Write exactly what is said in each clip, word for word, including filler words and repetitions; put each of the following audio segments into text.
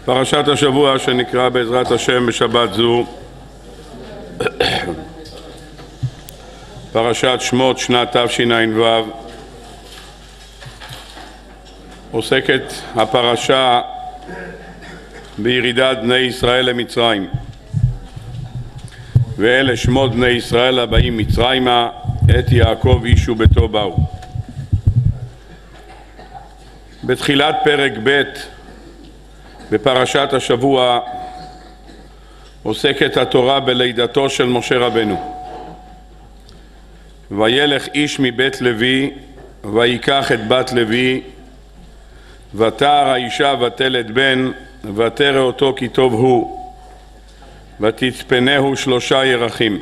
פרשת השבוע שנקרא בעזרת השם בשבת זו פרשת שמות שנת תשע"ו. עוסקת הפרשה בירידת בני ישראל למצרים, ואלה שמות בני ישראל הבאים מצרימה, את יעקב איש וביתו באו. בתחילת פרק ב' בפרשת השבוע עוסקת התורה בלידתו של משה רבנו. וילך איש מבית לוי ויקח את בת לוי, ותער האישה ותלד בן, ותרא אותו כי טוב הוא, ותצפנהו שלושה ירחים.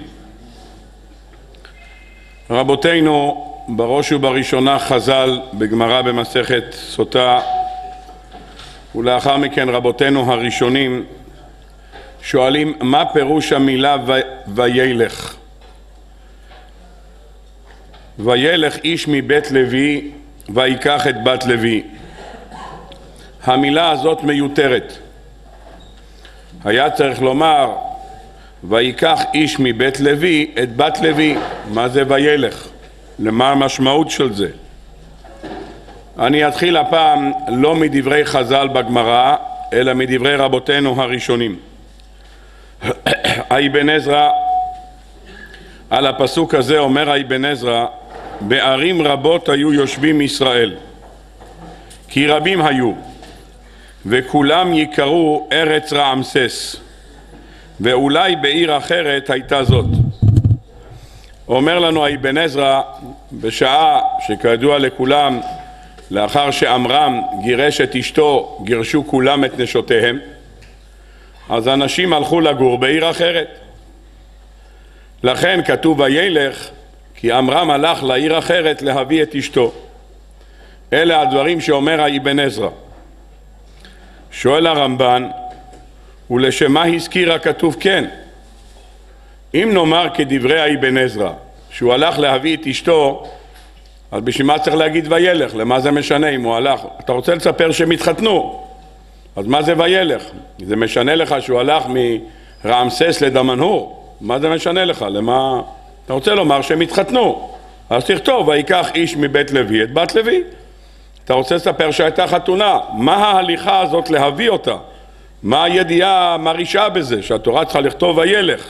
רבותינו בראש ובראשונה חז"ל בגמרא במסכת סוטה, ולאחר מכן רבותינו הראשונים שואלים מה פירוש המילה וילך. וילך איש מבית לוי ויקח את בת לוי. המילה הזאת מיותרת. היה צריך לומר ויקח איש מבית לוי את בת לוי. מה זה וילך? למה המשמעות של זה? אני אתחיל הפעם לא מדברי חז"ל בגמרא, אלא מדברי רבותינו הראשונים. אבן עזרא, על הפסוק הזה אומר אבן עזרא, בערים רבות היו יושבים ישראל, כי רבים היו, וכולם יקראו ארץ רעמסס, ואולי בעיר אחרת הייתה זאת. אומר לנו אבן עזרא, בשעה שכידוע לכולם, לאחר שעמרם גירש את אשתו, גירשו כולם את נשותיהם, אז אנשים הלכו לגור בעיר אחרת. לכן כתוב וילך, כי עמרם הלך לעיר אחרת להביא את אשתו. אלה הדברים שאומר אבן עזרא. שואל הרמב"ן, ולשמה הזכיר הכתוב כן? אם נאמר כדברי אבן עזרא שהוא הלך להביא את אשתו, אז בשביל מה צריך להגיד וילך? למה זה משנה אם הוא הלך? אתה רוצה לספר שהם התחתנו, אז מה זה וילך? זה משנה לך שהוא הלך מרעמסס לדמנהור? מה זה משנה לך? למה? אתה רוצה לומר שהם התחתנו, אז תכתוב ויקח איש מבית לוי את בת לוי. אתה רוצה לספר שהייתה חתונה, מה ההליכה הזאת להביא אותה? מה הידיעה המרעישה בזה שהתורה צריכה לכתוב וילך?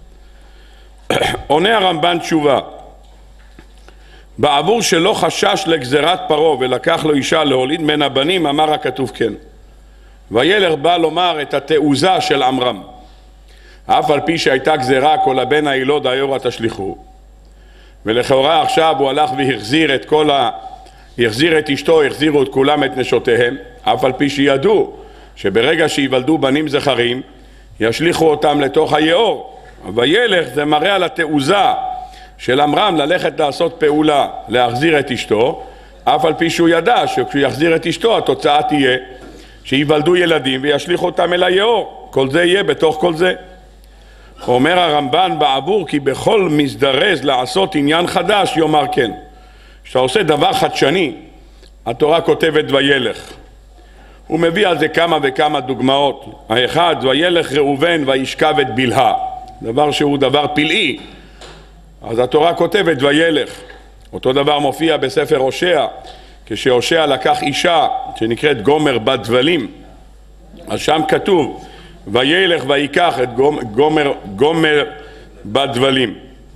עונה הרמב"ן תשובה, בעבור שלא חשש לגזירת פרעה ולקח לו אישה להוליד מן הבנים, אמר הכתוב כן. וילך בא לומר את התעוזה של עמרם, אף על פי שהייתה גזירה כל הבן הילוד היורה תשליחו, ולכאורה עכשיו הוא הלך והחזיר את כל ה... החזיר את אשתו, החזירו את כולם את נשותיהם, אף על פי שידעו שברגע שיוולדו בנים זכרים ישליחו אותם לתוך היאור. וילך זה מראה על התעוזה של עמרם ללכת לעשות פעולה להחזיר את אשתו, אף על פי שהוא ידע שכשהוא יחזיר את אשתו התוצאה תהיה שיוולדו ילדים וישליחו אותם אל היאור. כל זה יהיה בתוך כל זה. אומר הרמב"ן בעבור כי בכל מזדרז לעשות עניין חדש יאמר כן. כשאתה עושה דבר חדשני התורה כותבת וילך. הוא מביא על זה כמה וכמה דוגמאות. האחד, וילך ראובן וישכב את בלהה, דבר שהוא דבר פלאי, אז התורה כותבת וילך. אותו דבר מופיע בספר הושע, כשהושע לקח אישה שנקראת גומר בת דבלים, אז שם כתוב וילך ויקח את גומר, גומר בת דבלים.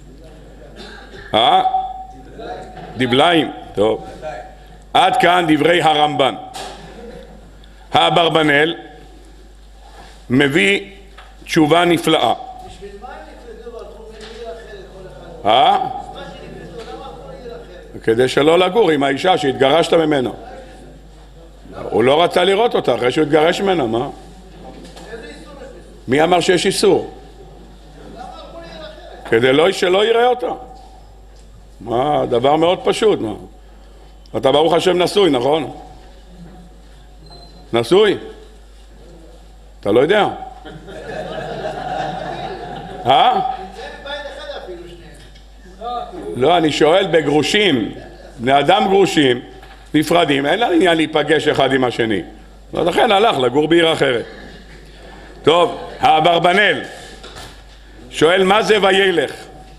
אה? דבליים. טוב. עד כאן דברי הרמב"ן. האברבנאל מביא תשובה נפלאה. בשביל מה הם נפרדו והלכו לעיר אחרת כל אחד? אה? מה שנפרדו, למה הלכו לעיר אחרת? כדי שלא לגור עם האישה שהתגרשת ממנו. הוא לא רצה לראות אותה אחרי שהוא התגרש ממנה, מה? איזה איסור יש בזה? מי אמר שיש איסור? למה הלכו לעיר אחרת? כדי לא שלא יראה אותה. מה? דבר מאוד פשוט. מה? אתה ברוך השם נשוי, נכון? נשוי? אתה לא יודע? אה? לא, אני שואל בגרושים, בני אדם גרושים, נפרדים, אין לה עניין להיפגש אחד עם השני. ולכן הלך לגור בעיר אחרת. טוב, האברבנאל שואל מה זה וילך?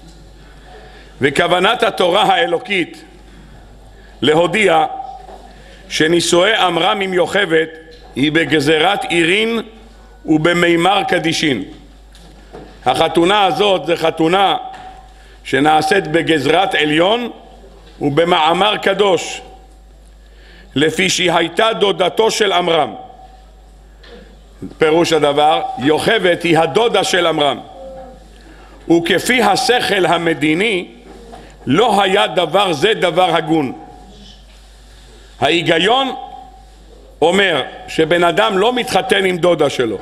וכוונת התורה האלוקית להודיע שנישואי עמרם עם יוכבד היא בגזירת עירין ובמימר קדישין. החתונה הזאת זה חתונה שנעשית בגזרת עליון ובמאמר קדוש, לפי שהיא הייתה דודתו של עמרם. פירוש הדבר, יוכבד היא הדודה של עמרם, וכפי השכל המדיני לא היה דבר זה דבר הגון. ההיגיון אומר שבן אדם לא מתחתן עם דודה שלו,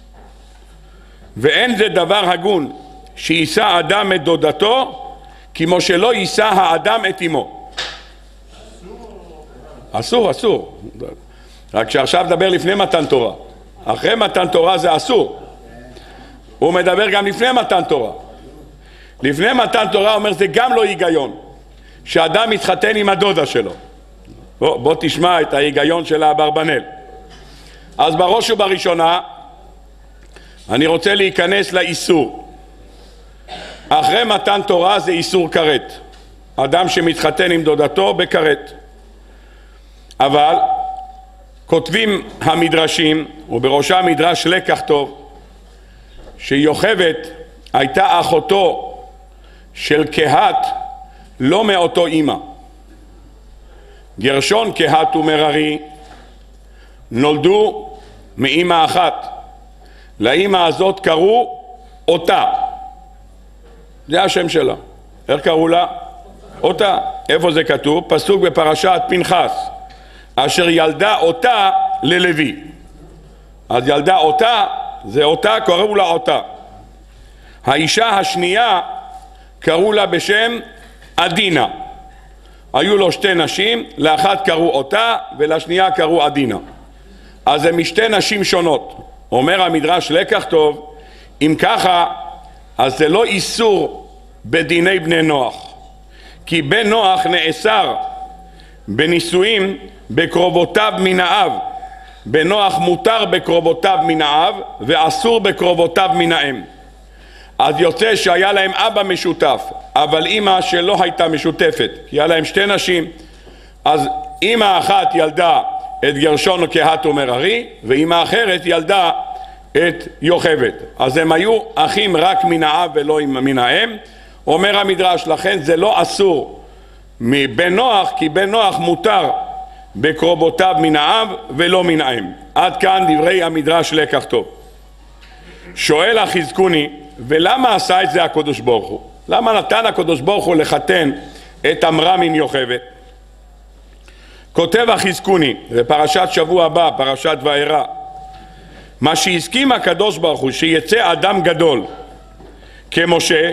ואין זה דבר הגון שיישא אדם את דודתו כמו שלא יישא האדם את אמו. אסור, אסור. רק שעכשיו דבר לפני מתן תורה. אחרי מתן תורה זה אסור. הוא מדבר גם לפני מתן תורה. לפני מתן תורה אומר זה גם לא היגיון שאדם מתחתן עם הדודה שלו. בוא, בוא תשמע את ההיגיון של האברבנאל. אז בראש ובראשונה אני רוצה להיכנס לאיסור. אחרי מתן תורה זה איסור כרת, אדם שמתחתן עם דודתו בכרת. אבל כותבים המדרשים, ובראשם מדרש לקח טוב, שיוכבד הייתה אחותו של קהת לא מאותו אמא. גרשון, קהת ומררי נולדו מאמא אחת. לאמא הזאת קראו אותה, זה השם שלה. איך קראו לה? אותה. איפה זה כתוב? פסוק בפרשת פנחס, אשר ילדה אותה ללוי. אז ילדה אותה, זה אותה, קראו לה אותה. האישה השנייה קראו לה בשם עדינה. היו לו שתי נשים, לאחת קראו אותה ולשנייה קראו עדינה. אז זה משתי נשים שונות. אומר המדרש לקח טוב, אם ככה אז זה לא איסור בדיני בני נוח, כי בן נוח נאסר בנישואים בקרובותיו מן האב. בן נוח מותר בקרובותיו מן האב ואסור בקרובותיו מן האם. אז יוצא שהיה להם אבא משותף אבל אמא שלא הייתה משותפת, כי היה להם שתי נשים. אז אמא אחת ילדה את גרשון קהת ומררי, ואמא אחרת ילדה את יוכבד. אז הם היו אחים רק מן האב ולא מן האם. אומר המדרש, לכן זה לא אסור מבן נוח, כי בן נוח מותר בקרובותיו מן האב ולא מן האם. עד כאן דברי המדרש לקח טוב. שואל החזקוני, ולמה עשה את זה הקדוש ברוך הוא? למה נתן הקדוש ברוך הוא לחתן את עמרם עם יוכבד? כותב החזקוני בפרשת שבוע הבא, פרשת וארא, מה שהסכים הקדוש ברוך הוא שיצא אדם גדול כמשה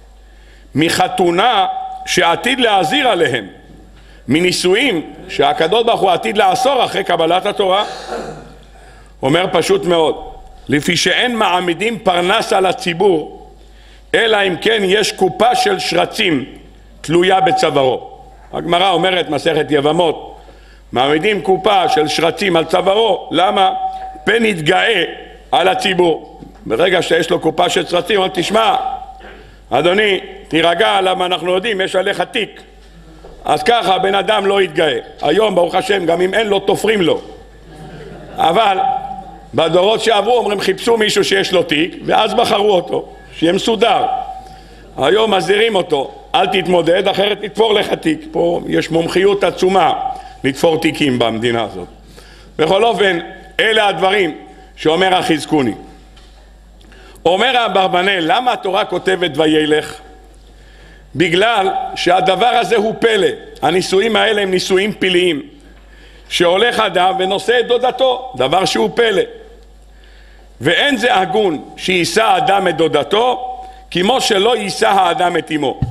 מחתונה שעתיד להזיר עליהם, מנישואים שהקדוש ברוך הוא עתיד לאסור אחרי קבלת התורה. אומר פשוט מאוד, לפי שאין מעמידים פרנס על הציבור אלא אם כן יש קופה של שרצים תלויה בצווארו. הגמרא אומרת מסכת יבמות, מעמידים קופה של שרצים על צווארו, למה? פן יתגאה על הציבור. ברגע שיש לו קופה של שרצים, אומר תשמע אדוני תירגע, למה אנחנו יודעים יש עליך תיק. אז ככה בן אדם לא יתגאה. היום ברוך השם גם אם אין לו תופרים לו, אבל בדורות שעברו אומרים חיפשו מישהו שיש לו תיק ואז בחרו אותו שיהיה מסודר. היום מזהירים אותו, אל תתמודד אחרת נתפור לך תיק. פה יש מומחיות עצומה לתפור תיקים במדינה הזאת. בכל אופן אלה הדברים שאומר החזקוני. אומר האברבנאל, למה התורה כותבת וילך? בגלל שהדבר הזה הוא פלא. הנישואים האלה הם נישואים פלאיים, שהולך אדם ונושא את דודתו, דבר שהוא פלא. ואין זה הגון שיישא אדם את דודתו כמו שלא יישא האדם את אמו.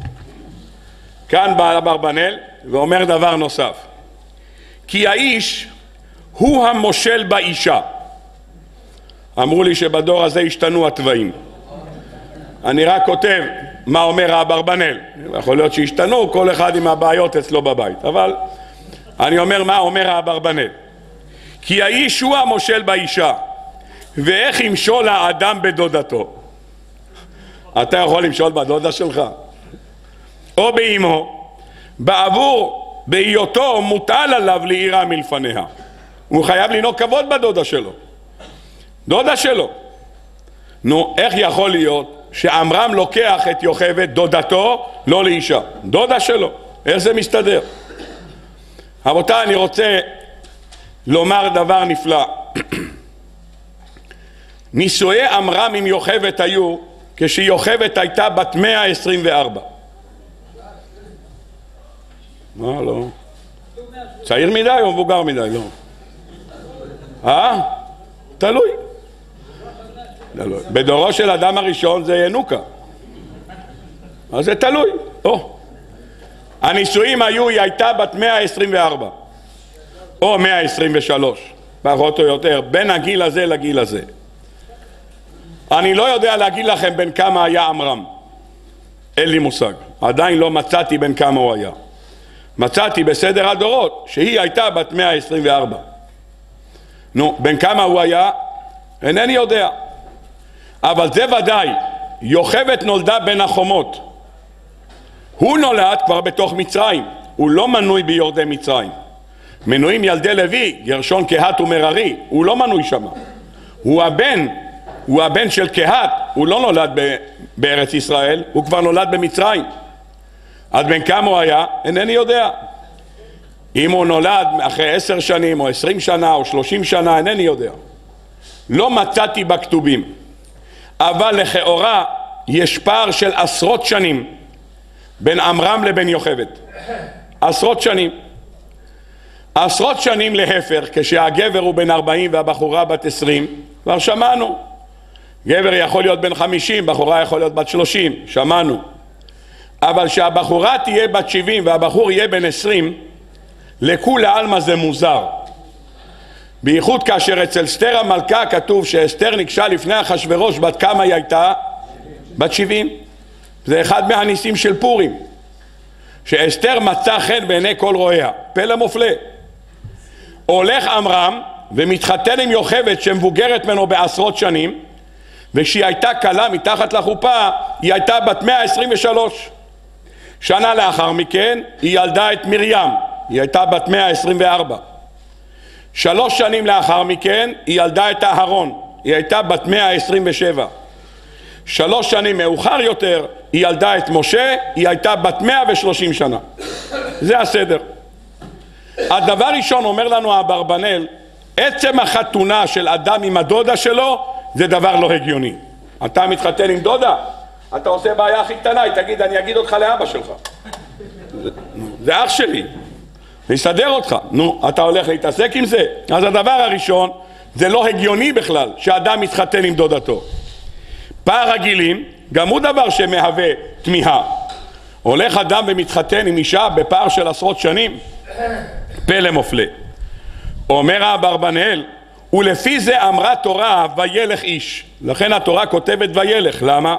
כאן בא האברבנאל ואומר דבר נוסף, כי האיש הוא המושל באישה. אמרו לי שבדור הזה השתנו התוואים, אני רק כותב מה אומר האברבנאל, יכול להיות שהשתנו כל אחד עם הבעיות אצלו בבית, אבל אני אומר מה אומר האברבנאל. כי האיש הוא המושל באישה ואיך ימשול האדם בדודתו? אתה יכול למשול בדודה שלך? או באמו, בעבור בהיותו מוטל עליו ליראה מלפניה. הוא חייב לנהוג כבוד בדודה שלו, דודה שלו. נו, איך יכול להיות שעמרם לוקח את יוכבד דודתו לא לאישה, דודה שלו? איך זה מסתדר? רבותיי, אני רוצה לומר דבר נפלא. נישואי עמרם עם יוכבד היו כשיוכבד הייתה בת מאה עשרים וארבע. מה לא? צעיר מדי או מבוגר מדי? לא. אה? תלוי. בדורו של אדם הראשון זה ינוקה, אז זה תלוי. או. הנישואים היו, היא הייתה בת מאה עשרים וארבע או מאה עשרים ושלוש, פחות או יותר, בין הגיל הזה לגיל הזה. אני לא יודע להגיד לכם בין כמה היה עמרם, אין לי מושג, עדיין לא מצאתי בין כמה הוא היה. מצאתי בסדר הדורות שהיא הייתה בת מאה עשרים וארבע. נו, בין כמה הוא היה? אינני יודע. אבל זה ודאי, יוכבד נולדה בין החומות. הוא נולד כבר בתוך מצרים, הוא לא מנוי ביורדי מצרים. מנויים ילדי לוי, גרשון, קהת ומררי, הוא לא מנוי שם. הוא הבן, הוא הבן של קהת, הוא לא נולד ב- בארץ ישראל, הוא כבר נולד במצרים. אז בין כמה הוא היה? אינני יודע. אם הוא נולד אחרי עשר שנים או עשרים שנה או שלושים שנה, אינני יודע. לא מצאתי בכתובים. אבל לכאורה יש פער של עשרות שנים בין עמרם לבין יוכבד. עשרות שנים. עשרות שנים להפך, כשהגבר הוא בן ארבעים והבחורה בת עשרים, כבר שמענו. גבר יכול להיות בן חמישים, בחורה יכול להיות בת שלושים, שמענו. אבל שהבחורה תהיה בת שבעים והבחור יהיה בן עשרים, לכולי עלמא זה מוזר. בייחוד כאשר אצל אסתר המלכה כתוב שאסתר ניגשה לפני אחשוורוש, בת כמה היא הייתה? בת שבעים. זה אחד מהניסים של פורים, שאסתר מצא חן בעיני כל רואיה. פלא מופלא. הולך עמרם ומתחתן עם יוכבד שמבוגרת ממנו בעשרות שנים, וכשהיא הייתה קלה מתחת לחופה היא הייתה בת מאה עשרים ושלוש. שנה לאחר מכן היא ילדה את מרים, היא הייתה בת מאה עשרים וארבע. שלוש שנים לאחר מכן היא ילדה את אהרון, היא הייתה בת מאה עשרים ושבע. שלוש שנים מאוחר יותר היא ילדה את משה, היא הייתה בת מאה ושלושים שנה. זה הסדר. הדבר ראשון אומר לנו אברבנאל, עצם החתונה של אדם עם הדודה שלו זה דבר לא הגיוני. אתה מתחתן עם דודה, אתה עושה בעיה הכי קטנה, היא תגיד אני אגיד אותך לאבא שלך, זה, זה אח שלי, יסדר אותך. נו, אתה הולך להתעסק עם זה? אז הדבר הראשון, זה לא הגיוני בכלל שאדם מתחתן עם דודתו. פער הגילים גם הוא דבר שמהווה תמיהה. הולך אדם ומתחתן עם אישה בפער של עשרות שנים, פלא מופלא. אומר אברבנאל, ולפי זה אמרה תורה וילך איש. לכן התורה כותבת וילך. למה?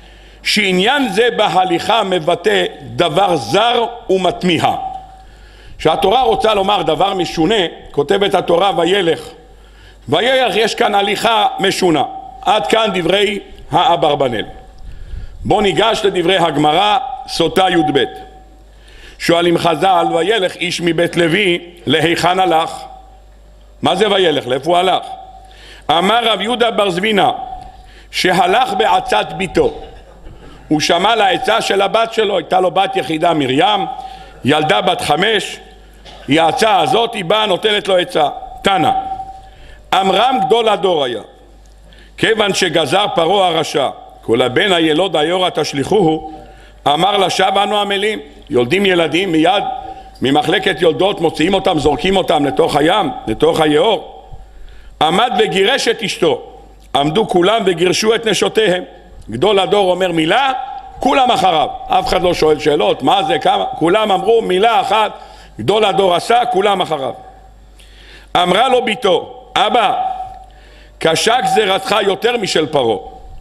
שעניין זה בהליכה מבטא דבר זר ומתמיהה. שהתורה רוצה לומר דבר משונה, כותבת התורה וילך. וילך, יש כאן הליכה משונה. עד כאן דברי האברבנאל. בוא ניגש לדברי הגמרא, סוטה י"ב. שואלים חז"ל, וילך איש מבית לוי להיכן הלך? מה זה וילך? לאיפה הוא הלך? אמר רב יהודה בר זבינה שהלך בעצת ביתו. הוא שמע לעצה של הבת שלו, הייתה לו בת יחידה מרים, ילדה בת חמש. היא העצה הזאת, היא באה נותנת לו עצה. תנא, עמרם גדול הדור היה, כיוון שגזר פרעה הרשע כל הבן הילוד היורה תשליכוהו, אמר לשווא אנו עמלים. יולדים ילדים מיד ממחלקת יולדות, מוציאים אותם, זורקים אותם לתוך הים, לתוך היאור. עמד וגירש את אשתו, עמדו כולם וגירשו את נשותיהם. גדול הדור אומר מילה, כולם אחריו, אף אחד לא שואל שאלות מה זה, כמה, כולם אמרו מילה אחת, גדול הדור עשה, כולם אחריו. אמרה לו ביתו, אבא, קשה גזירתך יותר משל פרעה,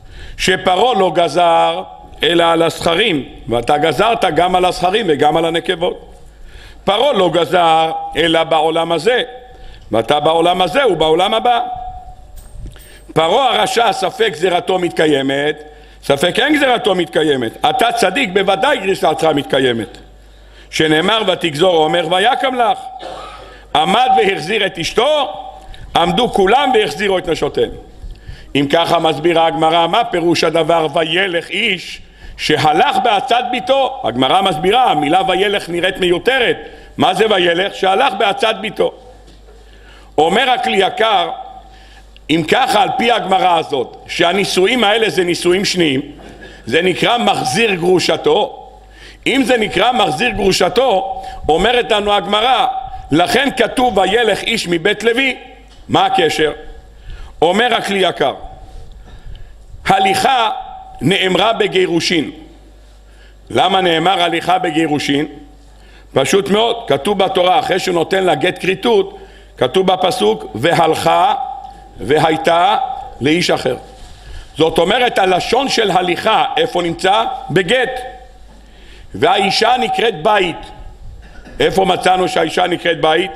שפרעה לא גזר אלא על הזכרים, ואתה גזרת גם על הזכרים וגם על הנקבות. פרעה לא גזר אלא בעולם הזה, ואתה בעולם הזה ובעולם הבא. פרעה הרשע ספק גזירתו מתקיימת, ספק אין גזירתו מתקיימת. אתה צדיק בוודאי גזירתך מתקיימת. שנאמר ותגזור אומר ויקם לך. עמד והחזיר את אשתו, עמדו כולם והחזירו את נשותיהם. אם ככה מסבירה הגמרא, מה פירוש הדבר וילך איש שהלך בעצת ביתו? הגמרא מסבירה, המילה וילך נראית מיותרת. מה זה וילך? שהלך בעצת ביתו. אומר הכלי יקר, אם ככה על פי הגמרא הזאת שהנישואים האלה זה נישואים שניים, זה נקרא מחזיר גרושתו. אם זה נקרא מחזיר גרושתו, אומרת לנו הגמרא, לכן כתוב וילך איש מבית לוי. מה הקשר? אומר הכלי יקר, הליכה נאמרה בגירושין. למה נאמר הליכה בגירושין? פשוט מאוד, כתוב בתורה, אחרי שהוא נותן לה גט כריתות, כתוב בפסוק והלכה והייתה לאיש אחר. זאת אומרת, הלשון של הליכה איפה נמצא? בגט. והאישה נקראת בית. איפה מצאנו שהאישה נקראת בית?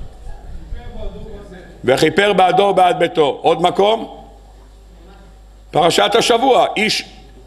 וכיפר בעדו בעד ביתו. עוד מקום? פרשת השבוע, איש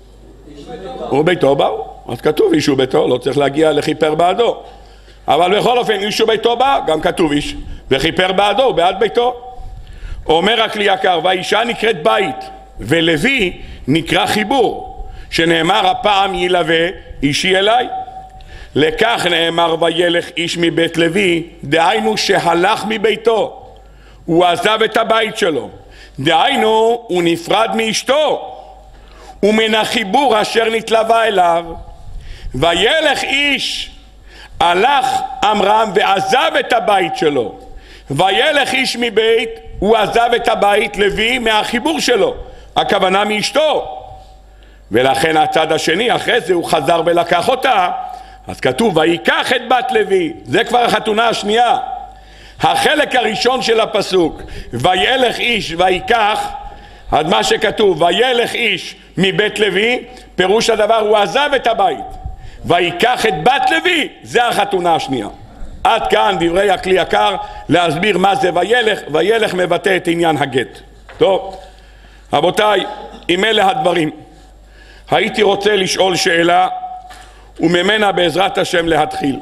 וביתו באו. אז כתוב איש וביתו, לא צריך להגיע לכיפר בעדו. אבל בכל אופן איש וביתו בא, גם כתוב איש, וכיפר בעדו בעד ביתו. אומר הכלי יקר, והאישה נקראת בית, ולוי נקרא חיבור, שנאמר הפעם ילווה אישי אליי. לכך נאמר וילך איש מבית לוי, דהיינו שהלך מביתו, הוא עזב את הבית שלו, דהיינו הוא נפרד מאשתו ומן החיבור אשר נתלווה אליו. וילך איש, הלך עמרם ועזב את הבית שלו, וילך איש מבית, הוא עזב את הבית לוי מהחיבור שלו, הכוונה מאשתו. ולכן הצד השני אחרי זה הוא חזר ולקח אותה, אז כתוב ויקח את בת לוי. זה כבר החתונה השנייה. החלק הראשון של הפסוק וילך איש ויקח, עד מה שכתוב וילך איש מבית לוי, פירוש הדבר הוא עזב את הבית ויקח את בת לוי, זה החתונה השנייה. עד כאן דברי הכלי יקר להסביר מה זה וילך. וילך מבטא את עניין הגט. טוב רבותיי, עם אלה הדברים הייתי רוצה לשאול שאלה וממנה בעזרת השם להתחיל.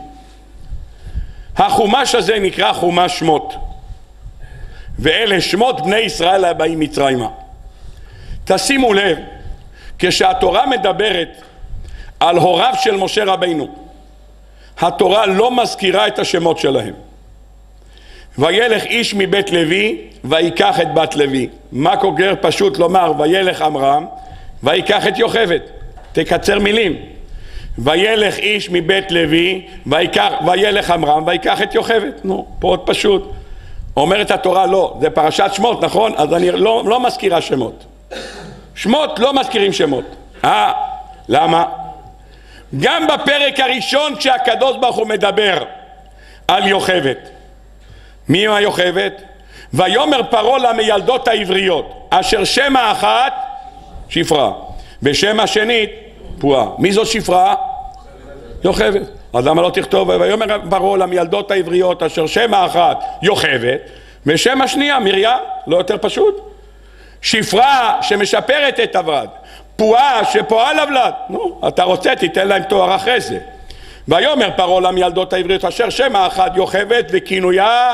החומש הזה נקרא חומש שמות, ואלה שמות בני ישראל הבאים מצרימה. תשימו לב, כשהתורה מדברת על הוריו של משה רבינו, התורה לא מזכירה את השמות שלהם. וילך איש מבית לוי ויקח את בת לוי. מה קוגר פשוט לומר וילך עמרם ויקח את יוכבד? תקצר מילים. וילך איש מבית לוי ויקח, וילך עמרם ויקח את יוכבד. נו, פה עוד פשוט. אומרת התורה לא, זה פרשת שמות, נכון? אז אני לא, לא מזכירה שמות. שמות לא מזכירים שמות. אה, למה? גם בפרק הראשון כשהקדוש ברוך הוא מדבר על יוכבד, מי היא היוכבד? ויאמר פרעה למילדות העבריות אשר שם האחת שפרה ושם השנית פועה. מי זו שפרה? יוכבד. אז למה לא תכתוב ויאמר פרעה למילדות העבריות אשר שם האחת יוכבד ושם השנייה מרים? לא יותר פשוט? שפרה שמשפרת את הוולד, פועה שפועל הוולד. נו, אתה רוצה תיתן להם תואר אחרי זה. ויאמר פרעה למילדות העבריות אשר שם האחת יוכבד וכינויה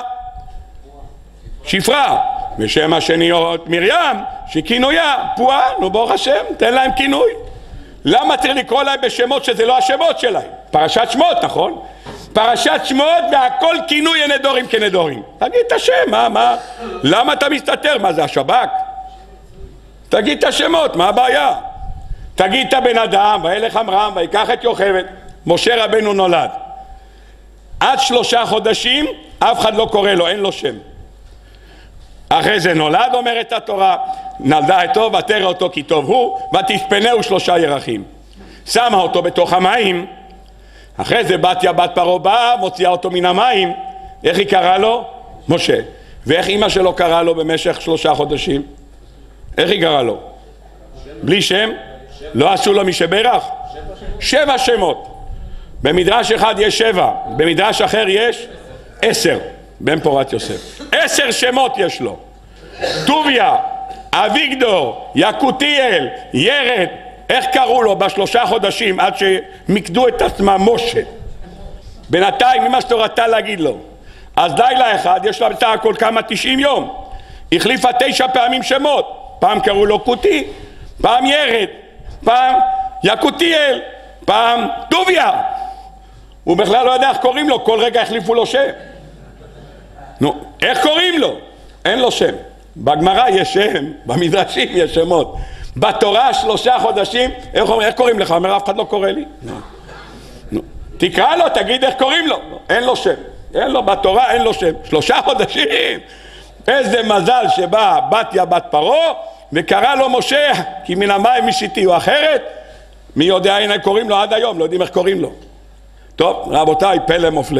שפרה ושם השניות מרים שכינויה פועה. נו ברוך השם, תן להם כינוי. למה צריך לקרוא להם בשמות שזה לא השמות שלהם? פרשת שמות, נכון? פרשת שמות והכל כינוי נדורים כנדורים. תגיד את השם, מה, מה? למה אתה מסתתר? מה זה השב"כ? תגיד את השמות, מה הבעיה? תגיד את הבן אדם, וילך עמרם ויקח את יוכבד. משה רבנו נולד, עד שלושה חודשים אף אחד לא קורא לו, אין לו שם. אחרי זה נולד, אומרת התורה, נולדה אתו ותרא אותו כי טוב הוא ותספנהו שלושה ירחים. שמה אותו בתוך המים. אחרי זה בתיה בת פרעה באה, מוציאה אותו מן המים. איך היא קראה לו? משה. ואיך אמא שלו קראה לו במשך שלושה חודשים? איך היא קראה לו? בלי שם? לא עשו לו משברך? שבע שמות. במדרש אחד יש שבע, במדרש אחר יש עשר. בן פורת יוסף עשר שמות יש לו. טוביה אביגדור, יקותיאל, ירד, איך קראו לו בשלושה חודשים עד שמקדו את עצמם משה? בינתיים ממה שתורתה להגיד לו. אז לילה אחד יש לה בסך הכל כמה תשעים יום, החליפה תשע פעמים שמות, פעם קראו לו קוטי, פעם ירד, פעם יקותיאל, פעם טוביה. הוא בכלל לא יודע איך קוראים לו, כל רגע החליפו לו שם. נו, איך קוראים לו? אין לו שם. בגמרא יש שם, במדרשים יש שמות. בתורה שלושה חודשים, איך, איך קוראים לך? אומר, אף אחד לא קורא לי. נו. נו. תקרא לו, תגיד איך קוראים לו. לא, אין לו שם. אין לו, בתורה אין לו שם. שלושה חודשים. איזה מזל שבא בתיה בת פרעה וקרא לו משה, כי מן המים משיתיהו, אחרת מי יודע הנה קוראים לו עד היום, לא יודעים איך קוראים לו. טוב, רבותיי, פלא מופלא.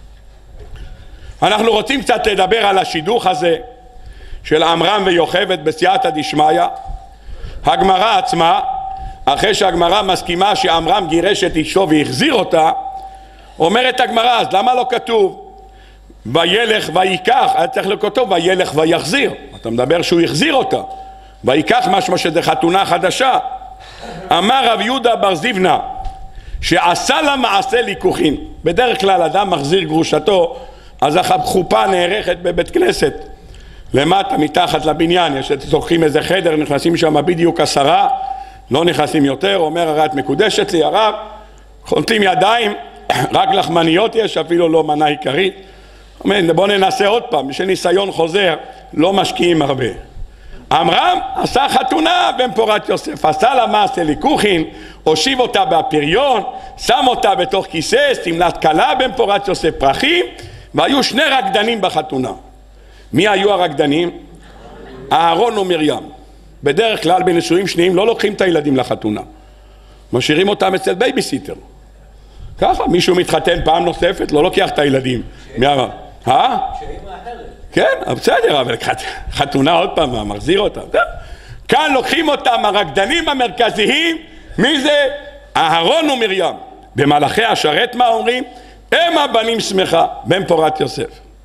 אנחנו רוצים קצת לדבר על השידוך הזה של עמרם ויוכבד בסייעתא דשמיא. הגמרא עצמה, אחרי שהגמרא מסכימה שעמרם גירש את אשתו והחזיר אותה, אומרת הגמרא, אז למה לא כתוב וילך ויקח? היה צריך לכתוב וילך ויחזיר. אתה מדבר שהוא החזיר אותה, ויקח משמע שזה חתונה חדשה. אמר רב יהודה בר זיבנה שעשה לה מעשה ליקוחין. בדרך כלל אדם מחזיר גרושתו, אז החופה נערכת בבית כנסת למטה מתחת לבניין, יש לוקחים איזה חדר, נכנסים שם בדיוק עשרה, לא נכנסים יותר. אומר הרב, את מקודשת לי הרב, חולטים ידיים, רק לחמניות יש, אפילו לא מנה עיקרית. אומר, בוא ננסה עוד פעם, שניסיון חוזר, לא משקיעים הרבה. עמרם עשה חתונה בן פורת יוסף, עשה לה מעשה ליקוחין, הושיב אותה בפריון, שם אותה בתוך כיסא, סמלת כלה בן פורת יוסף פרחים, והיו שני רקדנים בחתונה. מי היו הרקדנים? אהרון ומרים. בדרך כלל בנישואים שניים לא לוקחים את הילדים לחתונה, משאירים אותם אצל בייביסיטר. ככה, מישהו מתחתן פעם נוספת, לא לוקח את הילדים. מה? אה? כן, בסדר, אבל חתונה עוד פעם, מחזיר אותם. כאן לוקחים אותם הרקדנים המרכזיים. מי זה? אהרון ומרים. במלאכי השרת מה אומרים? הם הבנים שמחה, בן פורת יוסף.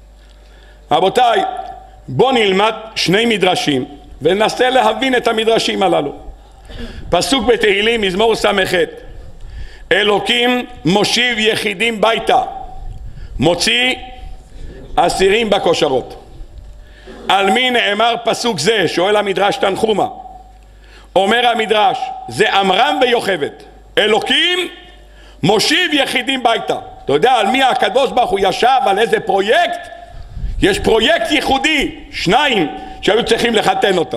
רבותיי, בואו נלמד שני מדרשים וננסה להבין את המדרשים הללו. פסוק בתהילים, מזמור ס"ח: אלוקים מושיב יחידים ביתה, מוציא אסירים בכושרות. על מי נאמר פסוק זה? שואל המדרש תנחומה. אומר המדרש, זה עמרם ויוכבד. אלוקים מושיב יחידים ביתה. אתה יודע על מי הקדוש ברוך הוא ישב, על איזה פרויקט? יש פרויקט ייחודי, שניים שהיו צריכים לחתן אותם.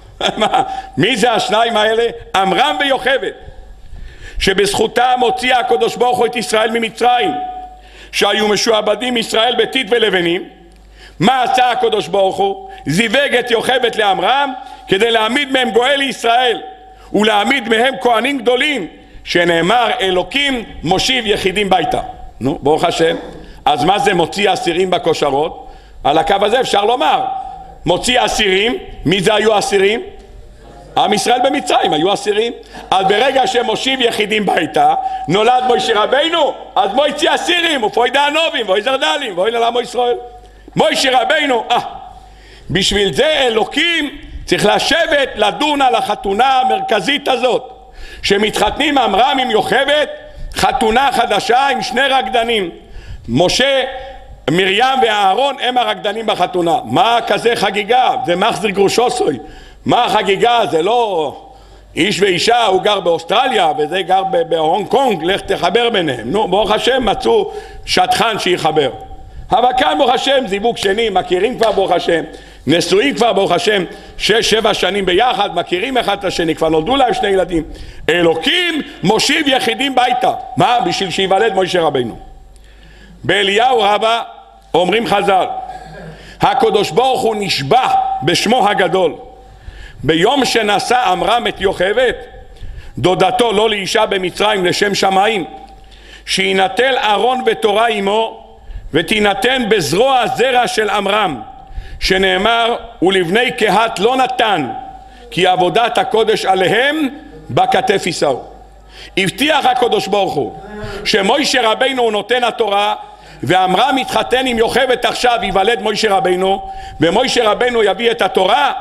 מי זה השניים האלה? עמרם ויוכבד, שבזכותם הוציא הקדוש ברוך הוא את ישראל ממצרים, שהיו משועבדים ישראל בטיט ולבנים. מה עשה הקדוש ברוך הוא? זיווג את יוכבד לעמרם כדי להעמיד מהם גואל לישראל ולהעמיד מהם כהנים גדולים, שנאמר אלוקים מושיב יחידים ביתה. נו, ברוך השם. אז מה זה מוציא אסירים בכושרות? על הקו הזה אפשר לומר מוציא אסירים. מי זה היו אסירים? עם ישראל במצרים היו אסירים. אז ברגע שמושיב יחידים ביתה, נולד מוישה רבינו, אז מויציא אסירים ופוידה הנובים ואוי זרדלים ואוי לעמו ישראל. מוישה רבינו, אה, בשביל זה אלוקים צריך לשבת לדון על החתונה המרכזית הזאת, שמתחתנים עמרם עם יוכבד, חתונה חדשה עם שני רקדנים, משה, מרים ואהרון הם הרקדנים בחתונה. מה כזה חגיגה? זה מחזיר גרושוסוי. מה החגיגה? זה לא איש ואישה, הוא גר באוסטרליה וזה גר בהונג קונג, לך תחבר ביניהם. נו, ברוך השם מצאו שטחן שיחבר. אבל כאן ברוך השם זיווג שני, מכירים כבר ברוך השם, נשואים כבר ברוך השם שש שבע שנים ביחד, מכירים אחד את השני, כבר נולדו להם שני ילדים. אלוקים מושיב יחידים ביתה. מה? בשביל שיוולד מוישה רבינו. באליהו רבה אומרים חז"ל, הקדוש ברוך הוא נשבע בשמו הגדול, ביום שנשא עמרם את יוכבד דודתו לא לאישה במצרים לשם שמיים, שינטל אהרון ותורה עמו ותינתן בזרוע זרע של עמרם, שנאמר ולבני קהת לא נתן כי עבודת הקודש עליהם בכתף יישאו. הבטיח הקדוש ברוך הוא שמוישה רבינו הוא נותן התורה, ועמרם מתחתן עם יוכבד עכשיו, ייוולד מוישה רבינו, ומוישה רבינו יביא את התורה,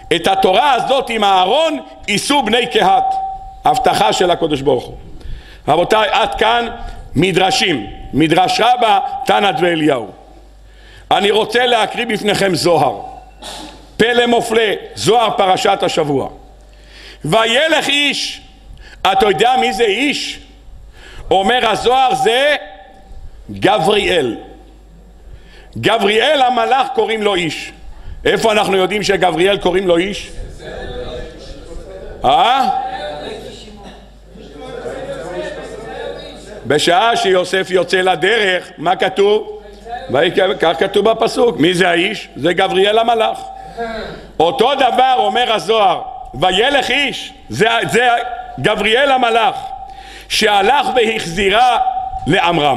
את התורה הזאת עם הארון יישאו בני קהת, הבטחה של הקדוש ברוך הוא. רבותיי, עד כאן מדרשים, מדרש רבה, תנת ואליהו. אני רוצה להקריא בפניכם זוהר, פלא מופלא, זוהר פרשת השבוע. וילך איש, אתה יודע מי זה איש? אומר הזוהר, זה גבריאל. גבריאל המלאך קוראים לו איש. איפה אנחנו יודעים שגבריאל קוראים לו איש? אה? בשעה שיוסף יוצא לדרך, מה כתוב? כך כתוב בפסוק. מי זה האיש? זה גבריאל המלאך. אותו דבר אומר הזוהר, וילך איש, זה, זה גבריאל המלאך שהלך והחזירה לעמרם.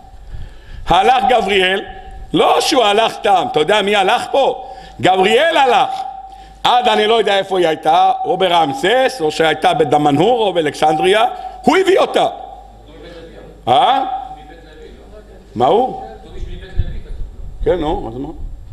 הלך גבריאל, לא שהוא הלך סתם, אתה יודע מי הלך פה? גבריאל הלך. עד אני לא יודע איפה היא הייתה, או ברעמסס, או שהייתה בדמנהור, או באלכסנדריה, הוא הביא אותה. אה? מה הוא? כן, נו, אז מה?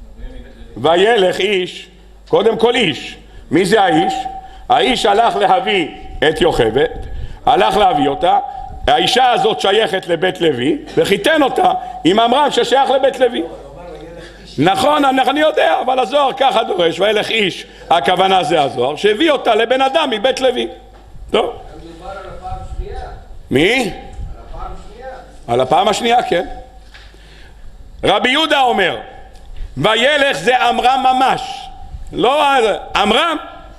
וילך איש, קודם כל איש. מי זה האיש? האיש הלך להביא את יוכבד, הלך להביא אותה, האישה הזאת שייכת לבית לוי, וחיתן אותה עם עמרם ששייך לבית לוי. נכון, אני יודע, אבל הזוהר ככה דורש, וילך איש, הכוונה זה הזוהר, שהביא אותה לבן אדם מבית לוי. טוב. מדובר על הפעם השנייה. מי? על הפעם השנייה. על הפעם השנייה, כן. רבי יהודה אומר, וילך זה עמרם ממש, לא עמרם.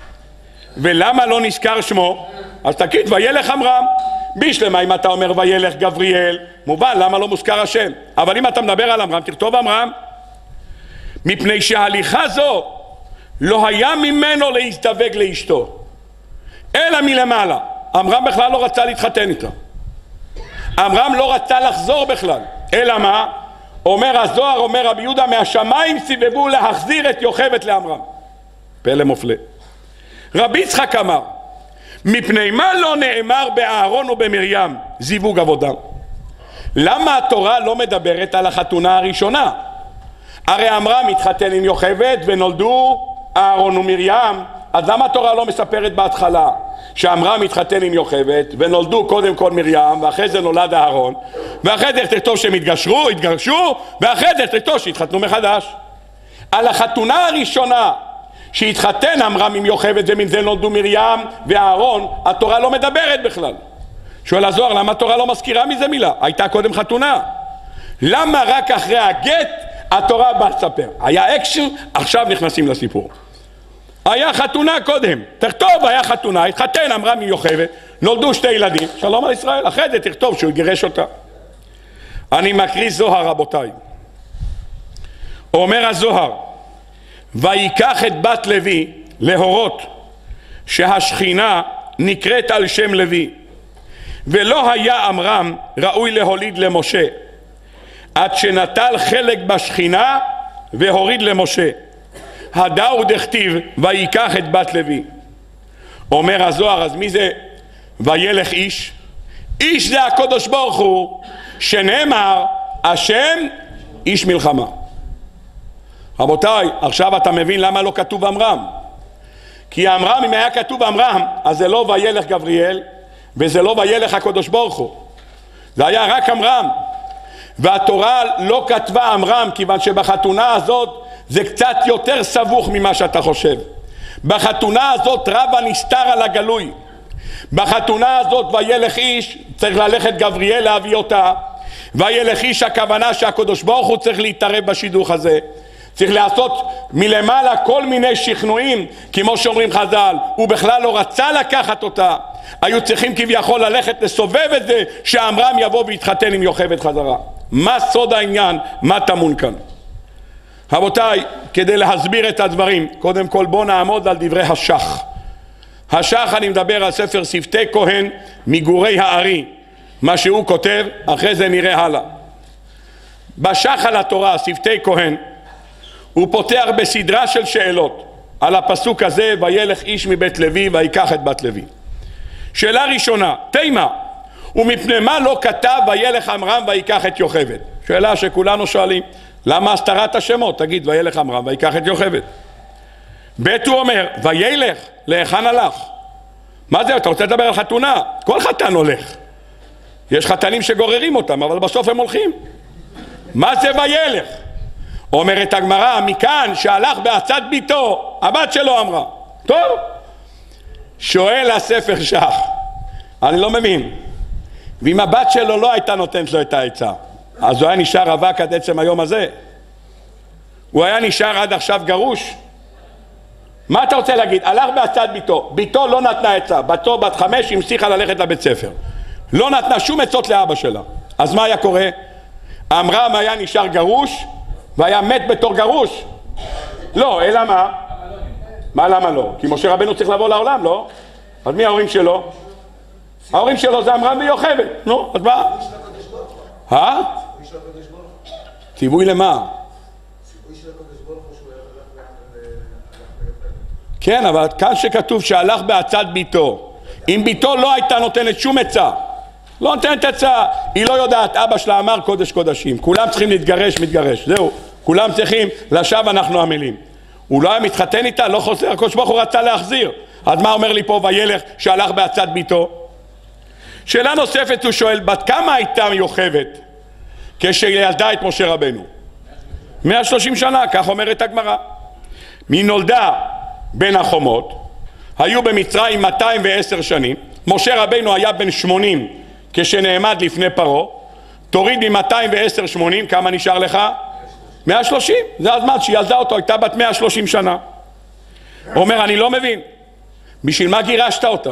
ולמה לא נזכר שמו? אז תגיד וילך עמרם. בישלמה אם אתה אומר וילך גבריאל, מובן למה לא מוזכר השם. אבל אם אתה מדבר על עמרם, תכתוב עמרם, מפני שההליכה זו לא היה ממנו להזדווג לאשתו, אלא מלמעלה. עמרם בכלל לא רצה להתחתן איתה, עמרם לא רצה לחזור בכלל. אלא מה? אומר הזוהר, אומר רבי יהודה, מהשמיים סיבבו להחזיר את יוכבד לעמרם. פלא מופלא. רבי יצחק אמר, מפני מה לא נאמר באהרון ובמרים זיווג עבודם? למה התורה לא מדברת על החתונה הראשונה? הרי עמרם התחתן עם יוכבד ונולדו אהרון ומרים, אז למה התורה לא מספרת בהתחלה שעמרם התחתן עם יוכבד ונולדו קודם כל מרים ואחרי זה נולד אהרון, ואחרי זה תכתוב שהם התגשרו, התגרשו, ואחרי זה תכתוב שהתחתנו מחדש? על החתונה הראשונה שהתחתן עמרם עם יוכבד ומן זה נולדו מרים ואהרון, התורה לא מדברת בכלל. שואל הזוהר, למה התורה לא מזכירה מזה מילה? הייתה קודם חתונה. למה רק אחרי הגט התורה באה לספר? היה אקשן, עכשיו נכנסים לסיפור. היה חתונה קודם, תכתוב היה חתונה, התחתן עמרם עם יוכבד, נולדו שתי ילדים, שלום על ישראל. אחרי זה תכתוב שהוא גירש אותה. אני מקריא זוהר רבותיי. אומר הזוהר, ויקח את בת לוי להורות שהשכינה נקראת על שם לוי, ולא היה עמרם ראוי להוליד למשה עד שנטל חלק בשכינה והוריד למשה. הדאו דכתיב ויקח את בת לוי. אומר הזוהר, אז מי זה וילך איש? איש זה הקדוש ברוך הוא, שנאמר השם איש מלחמה. רבותיי, עכשיו אתה מבין למה לא כתוב עמרם. כי עמרם, אם היה כתוב עמרם, אז זה לא וילך גבריאל וזה לא וילך הקדוש ברוך הוא, זה היה רק עמרם. והתורה לא כתבה עמרם כיוון שבחתונה הזאת זה קצת יותר סבוך ממה שאתה חושב. בחתונה הזאת רבא נסתר על הגלוי. בחתונה הזאת וילך איש, צריך ללכת גבריאל להביא אותה. וילך איש, הכוונה שהקדוש ברוך הוא צריך להתערב בשידוך הזה, צריך לעשות מלמעלה כל מיני שכנועים, כמו שאומרים חז"ל, הוא בכלל לא רצה לקחת אותה, היו צריכים כביכול ללכת לסובב את זה שעמרם יבוא ויתחתן עם יוכבד חזרה. מה סוד העניין? מה טמון כאן? רבותיי, כדי להסביר את הדברים, קודם כל בוא נעמוד על דברי השח. השח, אני מדבר על ספר שפתי כהן מגורי הארי, מה שהוא כותב, אחרי זה נראה הלאה. בשח על התורה, שפתי כהן, הוא פותח בסדרה של שאלות על הפסוק הזה, וילך איש מבית לוי ויקח את בת לוי. שאלה ראשונה, תימה, ומפני מה לא כתב וילך עמרם ויקח את יוכבד? שאלה שכולנו שואלים, למה הסתרת השמות? תגיד וילך עמרם ויקח את יוכבד. ב' הוא אומר, וילך, להיכן הלך? מה זה? אתה רוצה לדבר על חתונה? כל חתן הולך. יש חתנים שגוררים אותם, אבל בסוף הם הולכים. מה זה וילך? אומרת הגמרא, מכאן שהלך בעצת ביתו, הבת שלו אמרה. טוב. שואל הספר שח, אני לא מבין. ואם הבת שלו לא הייתה נותנת לו את העצה, אז הוא היה נשאר רווק עד עצם היום הזה? הוא היה נשאר עד עכשיו גרוש? מה אתה רוצה להגיד? הלך בעצת ביתו, ביתו לא נתנה עצה, בתו בת חמש המשיכה ללכת לבית ספר, לא נתנה שום עצות לאבא שלה. אז מה היה קורה? עמרם היה נשאר גרוש והיה מת בתור גרוש? לא, אלא מה? מה למה לא? כי משה רבנו צריך לבוא לעולם, לא? אז מי ההורים שלו? ההורים שלו זה עמרם ויוכבד. נו, אז מה? אה? ציווי למה? כן, אבל כאן שכתוב שהלך בעצת ביתו, אם ביתו לא הייתה נותנת שום עצה, לא נותנת עצה, היא לא יודעת, אבא שלה אמר קודש קודשים, כולם צריכים להתגרש, מתגרש, זהו, כולם צריכים, לשווא אנחנו עמלים. הוא לא היה מתחתן איתה, לא חוזר, הקדוש ברוך הוא רצה להחזיר. אז מה אומר לי פה וילך שהלך בעצת ביתו? שאלה נוספת הוא שואל, בת כמה הייתה יוכבד כשילדה את משה רבנו? מאה ושלושים שנה, כך אומרת הגמרא. היא נולדה בין החומות, היו במצרים מאתיים ועשר שנים, משה רבנו היה בן שמונים כשנעמד לפני פרעה, תוריד מ-מאתיים ועשר שמונים, כמה נשאר לך? מאה ושלושים, זה הזמן שילדה אותו, הייתה בת מאה ושלושים שנה. הוא אומר, אני לא מבין, בשביל מה גירשת אותה?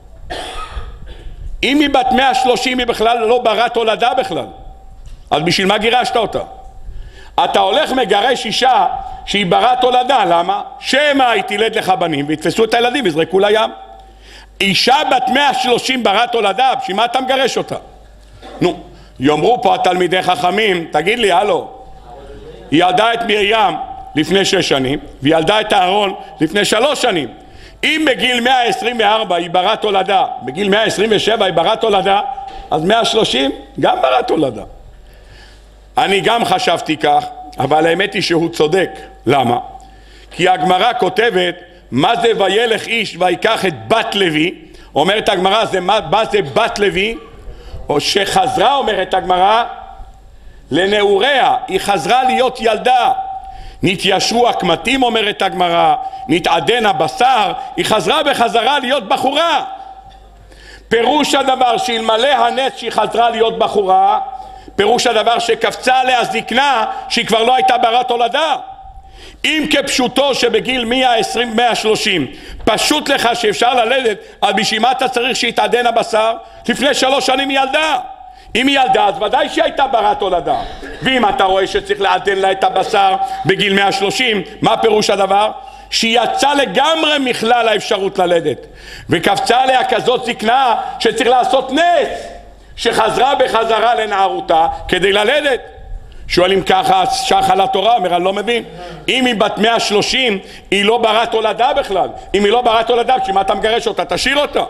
אם היא בת מאה ושלושים היא בכלל לא ברת הולדה בכלל, אז בשביל מה גירשת אותה? אתה הולך מגרש אישה שהיא ברת הולדה, למה? שמא היא תלד לך בנים ויתפסו את הילדים ויזרקו לים. אישה בת מאה ושלושים ברת הולדה, בשביל מה אתה מגרש אותה? נו, יאמרו פה התלמידי חכמים, תגיד לי, הלו, היא ילדה את מרים לפני שש שנים והיא ילדה את אהרון לפני שלוש שנים. אם בגיל מאה עשרים וארבע היא ברת הולדה, בגיל מאה עשרים ושבע היא ברת הולדה, אז מאה ושלושים גם ברת הולדה. אני גם חשבתי כך, אבל האמת היא שהוא צודק. למה? כי הגמרא כותבת, מה זה וילך איש ויקח את בת לוי? אומרת הגמרא, זה מה, מה זה בת לוי? או שחזרה, אומרת הגמרא, לנעוריה, היא חזרה להיות ילדה. נתיישרו הקמטים, אומרת הגמרא, נתעדן הבשר, היא חזרה בחזרה להיות בחורה. פירוש הדבר שאלמלא הנס שהיא חזרה להיות בחורה, פירוש הדבר שקפצה עליה זקנה שהיא כבר לא הייתה ברת הולדה. אם כפשוטו שבגיל מאה עשרים מאה ושלושים פשוט לך שאפשר ללדת, אז בשביל מה אתה צריך שיתעדן הבשר? לפני שלוש שנים היא ילדה. אם היא ילדה אז ודאי שהיא הייתה ברת הולדה. ואם אתה רואה שצריך לעדן לה את הבשר בגיל מאה ושלושים, מה פירוש הדבר? שהיא יצאה לגמרי מכלל האפשרות ללדת, וקפצה עליה כזאת זקנה שצריך לעשות נס שחזרה בחזרה לנערותה כדי ללדת. שואלים ככה שח על התורה, אומר אני לא מבין, אם היא בת מאה ושלושים היא לא ברת הולדה בכלל. אם היא לא ברת הולדה, כשמה אתה מגרש אותה? תשאיר אותה.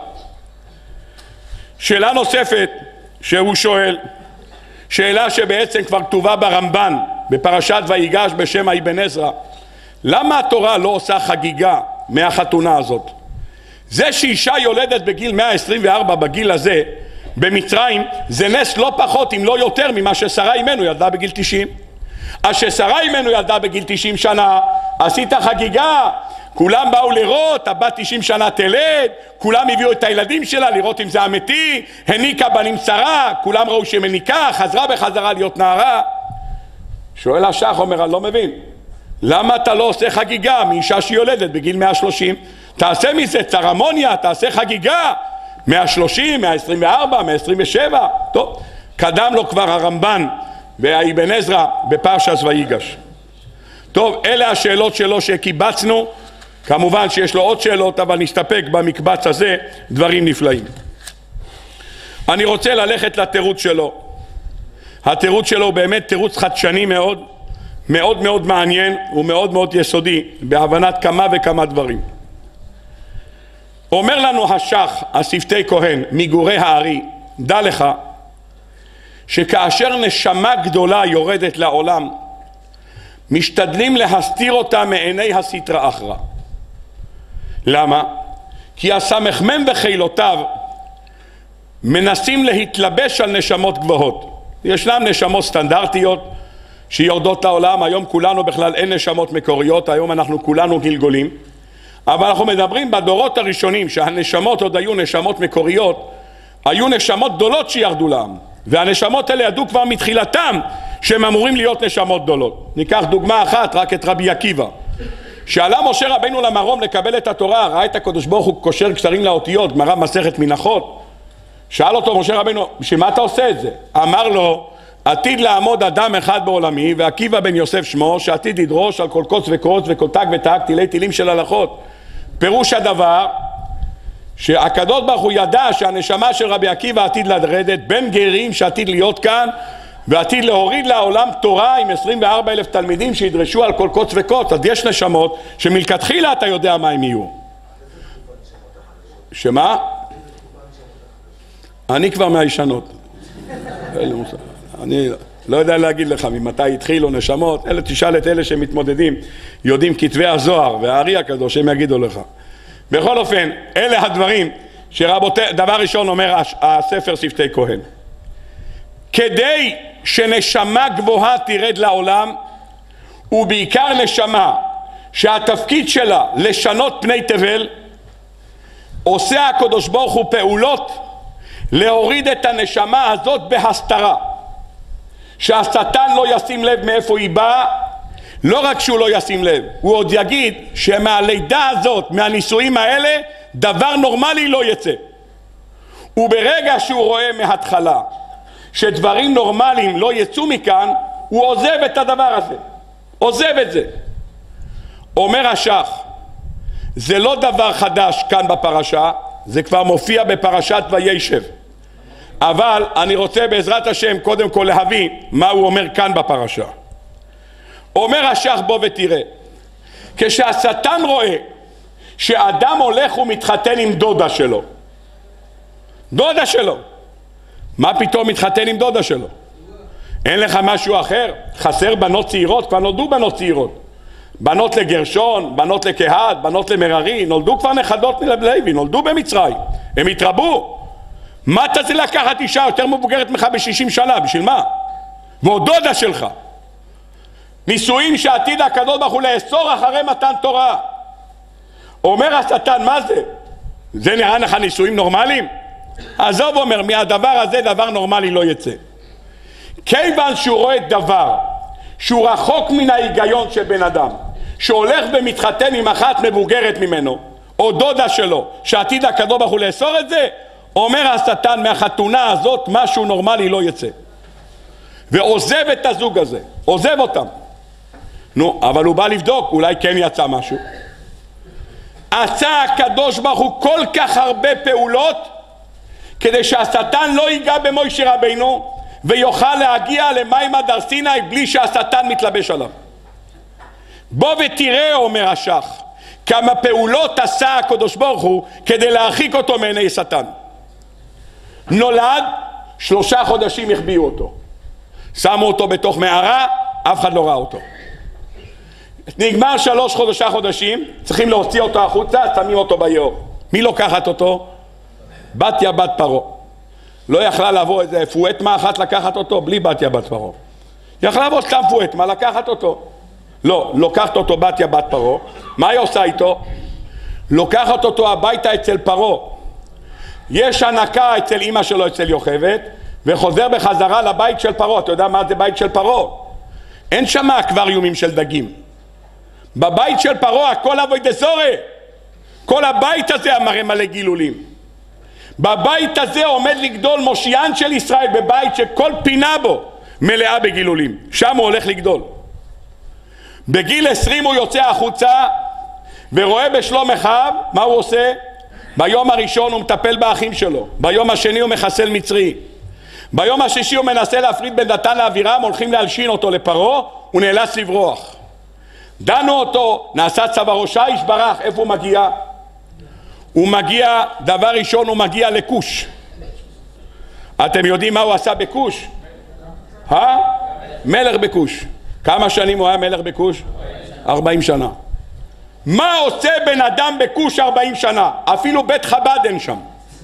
שאלה נוספת שהוא שואל, שאלה שבעצם כבר כתובה ברמב"ן בפרשת ויגש בשם אבן עזרא, למה התורה לא עושה חגיגה מהחתונה הזאת? זה שאישה יולדת בגיל מאה עשרים וארבע בגיל הזה במצרים זה נס לא פחות אם לא יותר ממה ששרה אימנו ילדה בגיל תשעים. אז ששרה אימנו ילדה בגיל תשעים שנה עשית חגיגה, כולם באו לראות, הבת תשעים שנה תלד, כולם הביאו את הילדים שלה לראות אם זה אמיתי, הניקה בנים שרה, כולם ראו שמניקה, חזרה בחזרה להיות נערה. שואל השח, אומר אני לא מבין, למה אתה לא עושה חגיגה מאישה שיולדת בגיל מאה ושלושים? תעשה מזה צרמוניה, תעשה חגיגה מאה ושלושים, מאה עשרים וארבע, מאה עשרים ושבע. טוב, קדם לו כבר הרמב"ן ואבן עזרא בפרשת ויגש. טוב, אלה השאלות שלו שקיבצנו, כמובן שיש לו עוד שאלות אבל נסתפק במקבץ הזה, דברים נפלאים. אני רוצה ללכת לתירוץ שלו. התירוץ שלו הוא באמת תירוץ חדשני מאוד, מאוד מאוד מעניין ומאוד מאוד יסודי בהבנת כמה וכמה דברים. אומר לנו השח, השפתי כהן, מגורי הארי, דע לך שכאשר נשמה גדולה יורדת לעולם, משתדלים להסתיר אותה מעיני הסטרא אחרא. למה? כי הסמ"ם וחילותיו מנסים להתלבש על נשמות גבוהות. ישנם נשמות סטנדרטיות שיורדות לעולם, היום כולנו בכלל אין נשמות מקוריות, היום אנחנו כולנו גלגולים, אבל אנחנו מדברים בדורות הראשונים שהנשמות עוד היו נשמות מקוריות, היו נשמות גדולות שירדו לעם, והנשמות האלה ידעו כבר מתחילתם שהם אמורים להיות נשמות גדולות. ניקח דוגמה אחת, רק את רבי עקיבא. שעלה משה רבינו למרום לקבל את התורה, ראה את הקדוש ברוך הוא קושר קשרים לאותיות, גמרא מסכת מנחות, שאל אותו משה רבינו, בשביל מה אתה עושה את זה? אמר לו, עתיד לעמוד אדם אחד בעולמי, ועקיבא בן יוסף שמו, שעתיד לדרוש על כל קוץ וקרוץ וכל תג ותג תילי תילים של הלכות. פירוש הדבר שהקדוש ברוך הוא ידע שהנשמה של רבי עקיבא עתיד לרדת בין גרים שעתיד להיות כאן, ועתיד להוריד לעולם תורה עם עשרים וארבעה אלף תלמידים שידרשו על כל קוץ וקוץ. אז יש נשמות שמלכתחילה אתה יודע מה הם יהיו. שמה? אני כבר מהישנות. אני לא יודע להגיד לך ממתי התחילו נשמות, אלה תשאל את אלה שמתמודדים, יודעים כתבי הזוהר והארי הקדוש, הם יגידו לך. בכל אופן, אלה הדברים שרבותי, דבר ראשון אומר הספר שפתי כהן. כדי שנשמה גבוהה תרד לעולם, ובעיקר נשמה שהתפקיד שלה לשנות פני תבל, עושה הקדוש ברוך הוא פעולות להוריד את הנשמה הזאת בהסתרה, שהשטן לא ישים לב מאיפה היא באה. לא רק שהוא לא ישים לב, הוא עוד יגיד שמהלידה הזאת, מהנישואים האלה, דבר נורמלי לא יצא. וברגע שהוא רואה מההתחלה שדברים נורמליים לא יצאו מכאן, הוא עוזב את הדבר הזה, עוזב את זה. אומר השח, זה לא דבר חדש כאן בפרשה, זה כבר מופיע בפרשת וישב, אבל אני רוצה בעזרת השם קודם כל להבין מה הוא אומר כאן בפרשה. אומר השח בוא ותראה, כשהשטן רואה שאדם הולך ומתחתן עם דודה שלו, דודה שלו, מה פתאום מתחתן עם דודה שלו? אין לך משהו אחר? חסר בנות צעירות? כבר נולדו בנות צעירות, בנות לגרשון, בנות לקהת, בנות למררי, נולדו כבר נכדות מלוי, נולדו במצרים, הם התרבו. מה אתה זה לקחת אישה יותר מבוגרת ממך ב-שישים שנה? בשביל מה? ועוד דודה שלך. נישואים שעתיד הקדוש ברוך הוא לאסור אחרי מתן תורה. אומר השטן, מה זה? זה נראה לך נישואים נורמליים? עזוב, אומר, מהדבר הזה דבר נורמלי לא יצא. כיוון שהוא רואה דבר שהוא רחוק מן ההיגיון של בן אדם, שהולך ומתחתן עם אחת מבוגרת ממנו או דודה שלו, שעתיד הקדוש ברוך הוא לאסור את זה, אומר השטן, מהחתונה הזאת משהו נורמלי לא יצא, ועוזב את הזוג הזה, עוזב אותם. נו, אבל הוא בא לבדוק, אולי כן יצא משהו. עשה הקדוש ברוך הוא כל כך הרבה פעולות כדי שהשטן לא ייגע במוישה רבינו ויוכל להגיע למים הדר סיני בלי שהשטן מתלבש עליו. בוא ותראה, אומר השח, כמה פעולות עשה הקדוש ברוך הוא כדי להרחיק אותו מעיני שטן. נולד, שלושה חודשים החביאו אותו, שמו אותו בתוך מערה, אף אחד לא ראה אותו. נגמר שלוש חודשה חודשים, צריכים להוציא אותו החוצה, שמים אותו ביאור. מי לוקחת אותו? בתיה בת פרעה. לא יכלה לבוא איזה פואטמה אחת לקחת אותו בלי בתיה בת פרעה. יכלה לבוא סתם פואטמה לקחת אותו. לא, לוקחת אותו בתיה בת פרעה. מה היא עושה איתו? לוקחת אותו הביתה אצל פרעה. יש הנקה אצל אמא שלו, אצל יוכבד, וחוזר בחזרה לבית של פרעה. אתה יודע מה זה בית של פרעה? אין שם אקווריומים של דגים. בבית של פרעה הכל עבודה זרה. כל הבית הזה מראה מלא גילולים. בבית הזה עומד לגדול מושיען של ישראל, בבית שכל פינה בו מלאה בגילולים. שם הוא הולך לגדול. בגיל עשרים הוא יוצא החוצה ורואה בשלום אחיו. מה הוא עושה? ביום הראשון הוא מטפל באחים שלו, ביום השני הוא מחסל מצרי, ביום השישי הוא מנסה להפריד בין דתן לאבירם, הולכים להלשין אותו לפרעה, הוא נאלץ לברוח. דנו אותו, נעשה צווארו שיש ברח. איפה הוא מגיע? הוא מגיע, דבר ראשון הוא מגיע לכוש. אתם יודעים מה הוא עשה בכוש? אה? מלך בכוש. כמה שנים הוא היה מלך בכוש? ארבעים שנה. מה עושה בן אדם בכוש ארבעים שנה? אפילו בית חב"ד אין שם.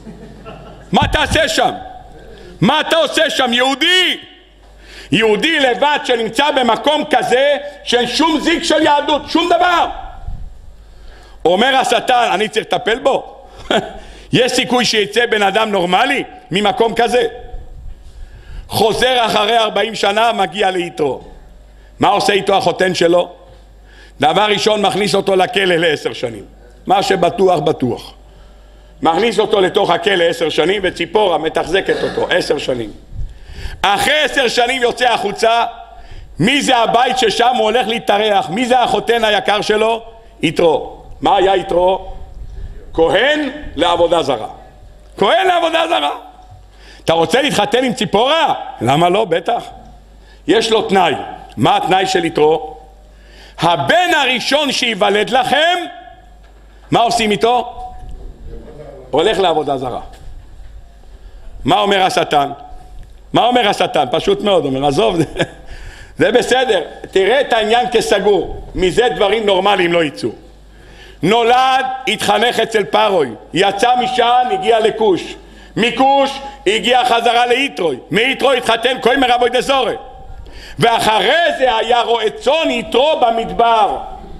מה תעשה שם? מה אתה עושה שם? יהודי! יהודי לבד שנמצא במקום כזה שאין שום זיק של יהדות, שום דבר. אומר השטן, אני צריך לטפל בו? יש סיכוי שיצא בן אדם נורמלי ממקום כזה? חוזר אחרי ארבעים שנה, מגיע ליתרו. מה עושה איתו החותן שלו? דבר ראשון, מכניס אותו לכלא לעשר שנים. מה שבטוח בטוח. מכניס אותו לתוך הכלא עשר שנים, וציפורה מתחזקת אותו עשר שנים. אחרי עשר שנים יוצא החוצה. מי זה הבית ששם הוא הולך להתארח? מי זה החותן היקר שלו? יתרו. מה היה יתרו? כהן לעבודה זרה. כהן לעבודה זרה. אתה רוצה להתחתן עם ציפורה? למה לא? בטח. יש לו תנאי. מה התנאי של יתרו? הבן הראשון שיוולד לכם, מה עושים איתו? הולך לעבודה זרה. מה אומר השטן? מה אומר השטן? פשוט מאוד, אומר, עזוב, זה, זה בסדר, תראה את העניין כסגור, מזה דברים נורמליים לא יצאו. נולד, התחנך אצל פרוי, יצא משם, הגיע לכוש, מכוש הגיע חזרה ליתרוי, מיתרוי התחתן כהן מרבוי דזורי, ואחרי זה היה רועה צאן יתרו במדבר.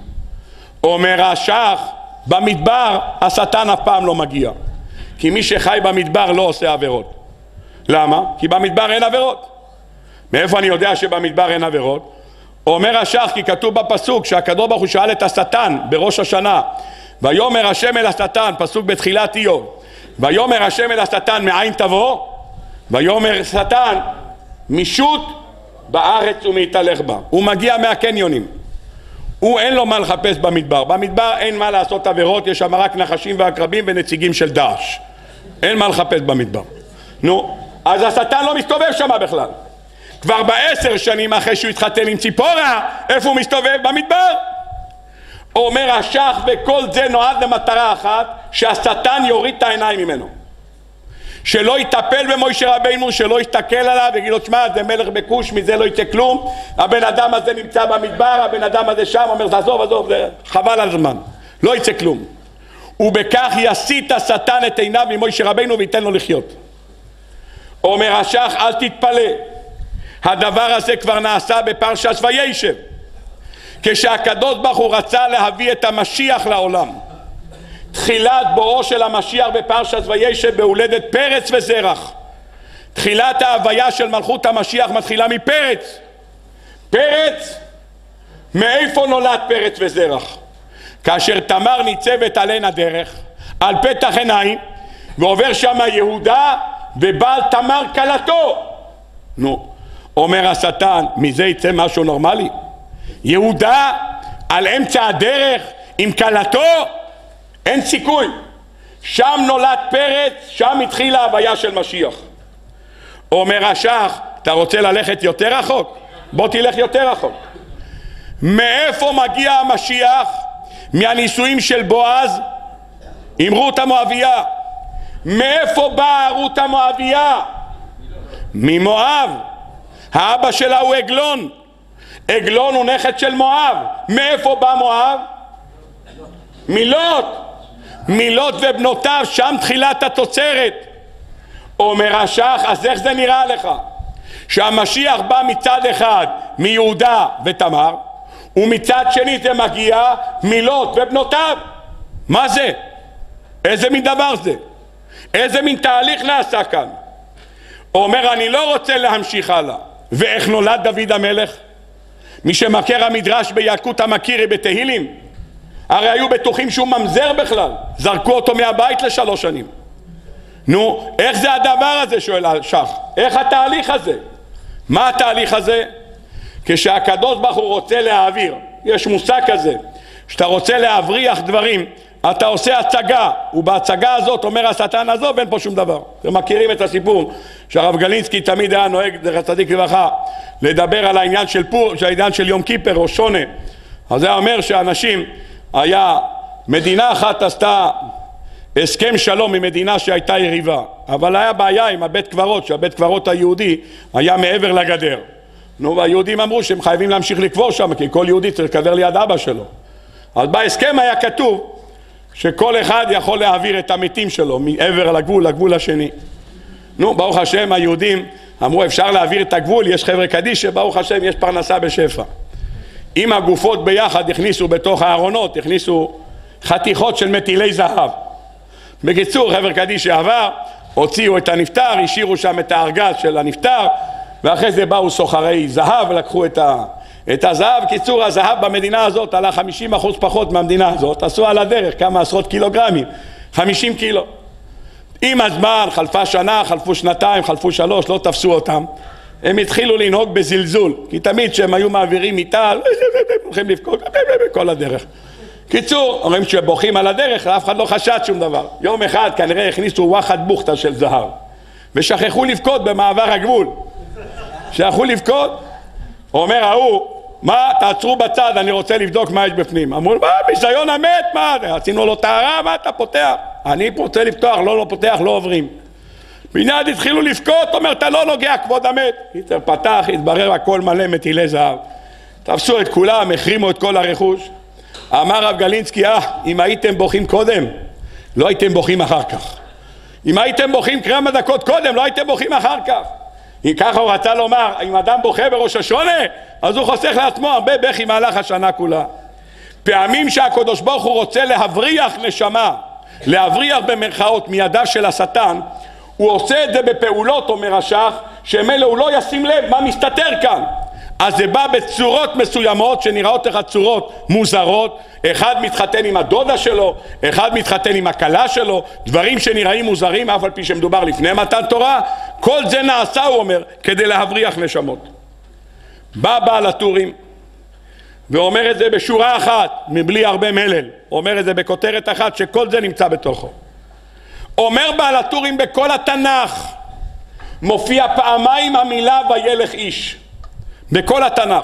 אומר השח, במדבר השטן אף פעם לא מגיע, כי מי שחי במדבר לא עושה עבירות. למה? כי במדבר אין עבירות. מאיפה אני יודע שבמדבר אין עבירות? אומר השח, כי כתוב בפסוק שהקדוש ברוך הוא שאל את השטן בראש השנה, ויאמר השם אל השטן, פסוק בתחילת איוב, ויאמר השם אל השטן מאין תבוא? ויאמר שטן משוט בארץ ומהתהלך בה. הוא מגיע מהקניונים, הוא אין לו מה לחפש במדבר. במדבר אין מה לעשות עבירות, יש שם רק נחשים ועקרבים ונציגים של דאעש, אין מה לחפש במדבר. נו, אז השטן לא מסתובב שם בכלל. כבר בעשר שנים אחרי שהוא התחתן עם ציפורה, איפה הוא מסתובב? במדבר. אומר השח, וכל זה נועד למטרה אחת, שהשטן יוריד את העיניים ממנו, שלא יטפל במוישה רבינו, שלא יסתכל עליו ויגיד לו, תשמע, זה מלך בכוש, מזה לא יצא כלום, הבן אדם הזה נמצא במדבר, הבן אדם הזה שם, אומר, עזוב, עזוב, זה חבל על הזמן, לא יצא כלום. ובכך יסיט השטן את עיניו ממוישה רבינו וייתן לו לחיות. אומר השח, אל תתפלא, הדבר הזה כבר נעשה בפרשת וישב, כשהקדוש ברוך הוא רצה להביא את המשיח לעולם. תחילת בואו של המשיח בפרשת וישב בהולדת פרץ וזרח. תחילת ההוויה של מלכות המשיח מתחילה מפרץ. פרץ, מאיפה נולד פרץ וזרח? כאשר תמר ניצבת על עין הדרך, על פתח עיניים, ועובר שם יהודה ובעל תמר כלתו. נו, אומר השטן, מזה יצא משהו נורמלי? יהודה על אמצע הדרך עם כלתו? אין סיכוי. שם נולד פרץ, שם התחילה ההוויה של משיח. אומר השח, אתה רוצה ללכת יותר רחוק? בוא תלך יותר רחוק. מאיפה מגיע המשיח? מהנישואים של בועז עם רות המואביה. מאיפה באה רות המואביה? ממואב. האבא שלה הוא עגלון. עגלון הוא נכד של מואב. מאיפה בא מואב? מילות. מילות ובנותיו, שם תחילת התוצרת. אומר השח, אז איך זה נראה לך? שהמשיח בא מצד אחד מיהודה ותמר, ומצד שני זה מגיע מילות ובנותיו. מה זה? איזה מין דבר זה? איזה מין תהליך נעשה כאן? אומר, אני לא רוצה להמשיך הלאה. ואיך נולד דוד המלך? מי שמכיר המדרש בילקוט המכירי בתהילים, הרי היו בטוחים שהוא ממזר בכלל, זרקו אותו מהבית לשלוש שנים. נו, איך זה הדבר הזה? שואל השח, איך התהליך הזה? מה התהליך הזה? כשהקדוש ברוך הוא רוצה להעביר, יש מושג כזה, שאתה רוצה להבריח דברים, אתה עושה הצגה, ובהצגה הזאת אומר השטן, עזוב, אין פה שום דבר. אתם מכירים את הסיפור שהרב גלינסקי תמיד היה נוהג, דרך צדיק לברכה, לדבר על העניין של פור, של העניין של יום כיפר או שונה. אז זה אומר שאנשים, היה מדינה אחת עשתה הסכם שלום עם מדינה שהייתה יריבה, אבל היה בעיה עם הבית קברות, שהבית קברות היהודי היה מעבר לגדר. נו, והיהודים אמרו שהם חייבים להמשיך לקבור שם, כי כל יהודי צריך לקבר ליד אבא שלו. אז בהסכם היה כתוב שכל אחד יכול להעביר את המתים שלו מעבר לגבול לגבול השני. נו, ברוך השם, היהודים אמרו אפשר להעביר את הגבול, יש חבר'ה קדיש שברוך השם יש פרנסה בשפע. עם הגופות ביחד הכניסו בתוך הארונות, הכניסו חתיכות של מטילי זהב. בקיצור, חבר קדיש שעבר, הוציאו את הנפטר, השאירו שם את הארגז של הנפטר, ואחרי זה באו סוחרי זהב ולקחו את, ה, את הזהב. קיצור, הזהב במדינה הזאת עלה חמישים אחוז פחות מהמדינה הזאת, עשו על הדרך כמה עשרות קילוגרמים, חמישים קילו. עם הזמן, חלפה שנה, חלפו שנתיים, חלפו שלוש, לא תפסו אותם. הם התחילו לנהוג בזלזול, כי תמיד שהם היו מעבירים איתה, הולכים לבכות בכל הדרך. קיצור, אומרים שבוכים על הדרך, אף אחד לא חשד שום דבר. יום אחד כנראה הכניסו וואחד בוכתה של זהב, ושכחו לבכות במעבר הגבול. שכחו לבכות, אומר ההוא, מה, תעצרו בצד, אני רוצה לבדוק מה יש בפנים. אמרו, מה, ביזיון המת, מה, עשינו לו טהרה, מה אתה פותח? אני רוצה לפתוח, לא, לא פותח, לא עוברים. מיד התחילו לבכות, אומר, אתה לא נוגע כבוד המת. קיצר פתח, התברר הכל מלא מטילי זהב. תפסו את כולם, החרימו את כל הרכוש. אמר רב גלינסקי, אה, אם הייתם בוכים קודם, לא הייתם בוכים אחר כך. אם הייתם בוכים כמה דקות קודם, לא הייתם בוכים אחר כך. אם ככה הוא רצה לומר, אם אדם בוכה בראש השונה, אז הוא חוסך לעצמו הרבה בכי מהלך השנה כולה. פעמים שהקדוש ברוך הוא רוצה להבריח נשמה, להבריח במרכאות מידיו של השטן, הוא עושה את זה בפעולות, אומר השח, שמילא הוא לא ישים לב מה מסתתר כאן. אז זה בא בצורות מסוימות שנראות לך צורות מוזרות. אחד מתחתן עם הדודה שלו, אחד מתחתן עם הכלה שלו, דברים שנראים מוזרים אף על פי שמדובר לפני מתן תורה. כל זה נעשה, הוא אומר, כדי להבריח נשמות. בא בעל הטורים ואומר את זה בשורה אחת מבלי הרבה מלל, אומר את זה בכותרת אחת שכל זה נמצא בתוכו. אומר בעל הטורים, בכל התנ"ך מופיע פעמיים המילה וילך איש. בכל התנ"ך.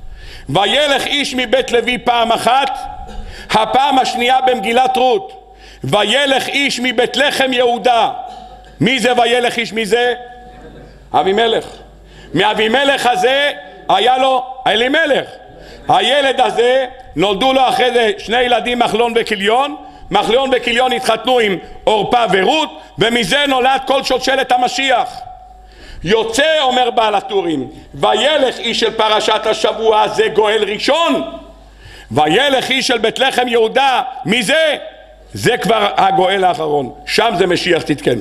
וילך איש מבית לוי פעם אחת, הפעם השנייה במגילת רות. וילך איש מבית לחם יהודה. מי זה וילך איש? מי זה? אבימלך. מאבימלך הזה היה לו אלימלך. הילד הזה נולדו לו אחרי זה שני ילדים, מחלון וכליון. מחלון וכליון התחתנו עם אורפה ורות, ומזה נולד כל שושלת המשיח. יוצא, אומר בעל הטורים, וילך איש של פרשת השבוע, זה גואל ראשון. וילך איש של בית לחם יהודה, מי זה? זה כבר הגואל האחרון, שם זה משיח צדקנו.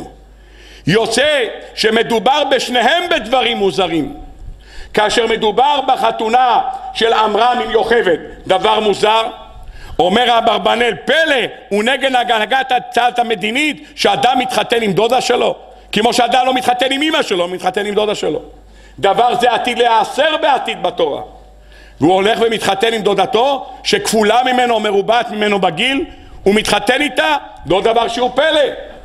יוצא שמדובר בשניהם בדברים מוזרים. כאשר מדובר בחתונה של עמרם עם יוכבד, דבר מוזר. אומר אברבנאל, פלא הוא נגד הנהגת הצד המדינית שאדם מתחתן עם דודה שלו, כמו שאדם לא מתחתן עם אמא שלו, מתחתן עם דודה שלו. דבר זה עתיד להיאסר בעתיד בתורה. והוא הולך ומתחתן עם דודתו שכפולה ממנו, מרובעת ממנו בגיל, הוא מתחתן איתה, לא דבר שהוא פלא.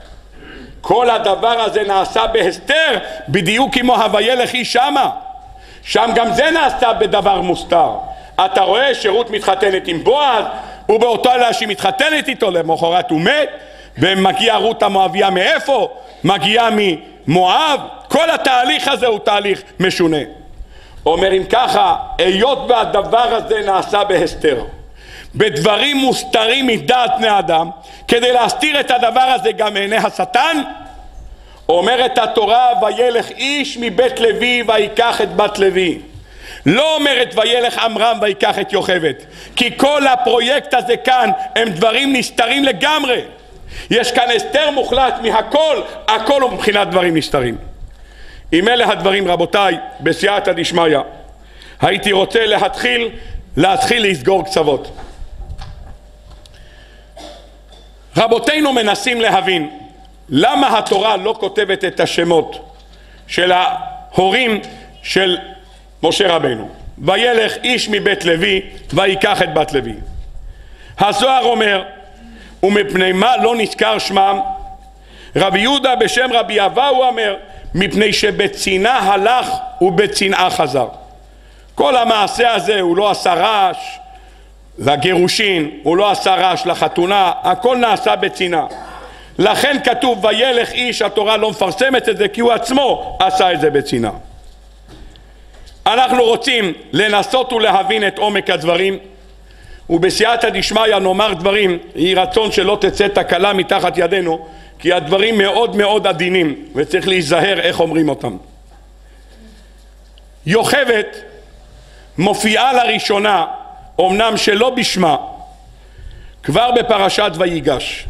כל הדבר הזה נעשה בהסתר, בדיוק כמו הוילך איש שמה. שם גם זה נעשה בדבר מוסתר. אתה רואה שרות מתחתנת עם בועז, ובאותו לילה שהיא מתחתנת איתו, למחרת הוא מת, ומגיעה רות המואביה מאיפה? מגיעה ממואב. כל התהליך הזה הוא תהליך משונה. אומר אם ככה, היות והדבר הזה נעשה בהסתר, בדברים מוסתרים מדעת בני אדם, כדי להסתיר את הדבר הזה גם מעיני השטן, אומרת התורה, וילך איש מבית לוי ויקח את בת לוי. לא אומרת וילך עמרם ויקח את יוכבד, כי כל הפרויקט הזה כאן הם דברים נסתרים לגמרי. יש כאן הסתר מוחלט מהכל, הכל הוא מבחינת דברים נסתרים. אם אלה הדברים, רבותיי, בסייעתא דשמיא, הייתי רוצה להתחיל, להתחיל לסגור קצוות. רבותינו מנסים להבין למה התורה לא כותבת את השמות של ההורים של משה רבנו. וילך איש מבית לוי ויקח את בת לוי. הזוהר אומר, ומפני מה לא נזכר שמם? רבי יהודה בשם רבי אבא הוא אומר, מפני שבצנעה הלך ובצנעה חזר. כל המעשה הזה הוא לא עשה רעש לגירושין, הוא לא עשה רעש לחתונה, הכל נעשה בצנעה. לכן כתוב וילך איש, התורה לא מפרסמת את זה כי הוא עצמו עשה את זה בצנעה. אנחנו רוצים לנסות ולהבין את עומק הדברים, ובסייעתא דשמיא נאמר דברים, יהי רצון שלא תצא תקלה מתחת ידינו, כי הדברים מאוד מאוד עדינים וצריך להיזהר איך אומרים אותם. יוכבד מופיעה לראשונה, אמנם שלא בשמה, כבר בפרשת ויגש.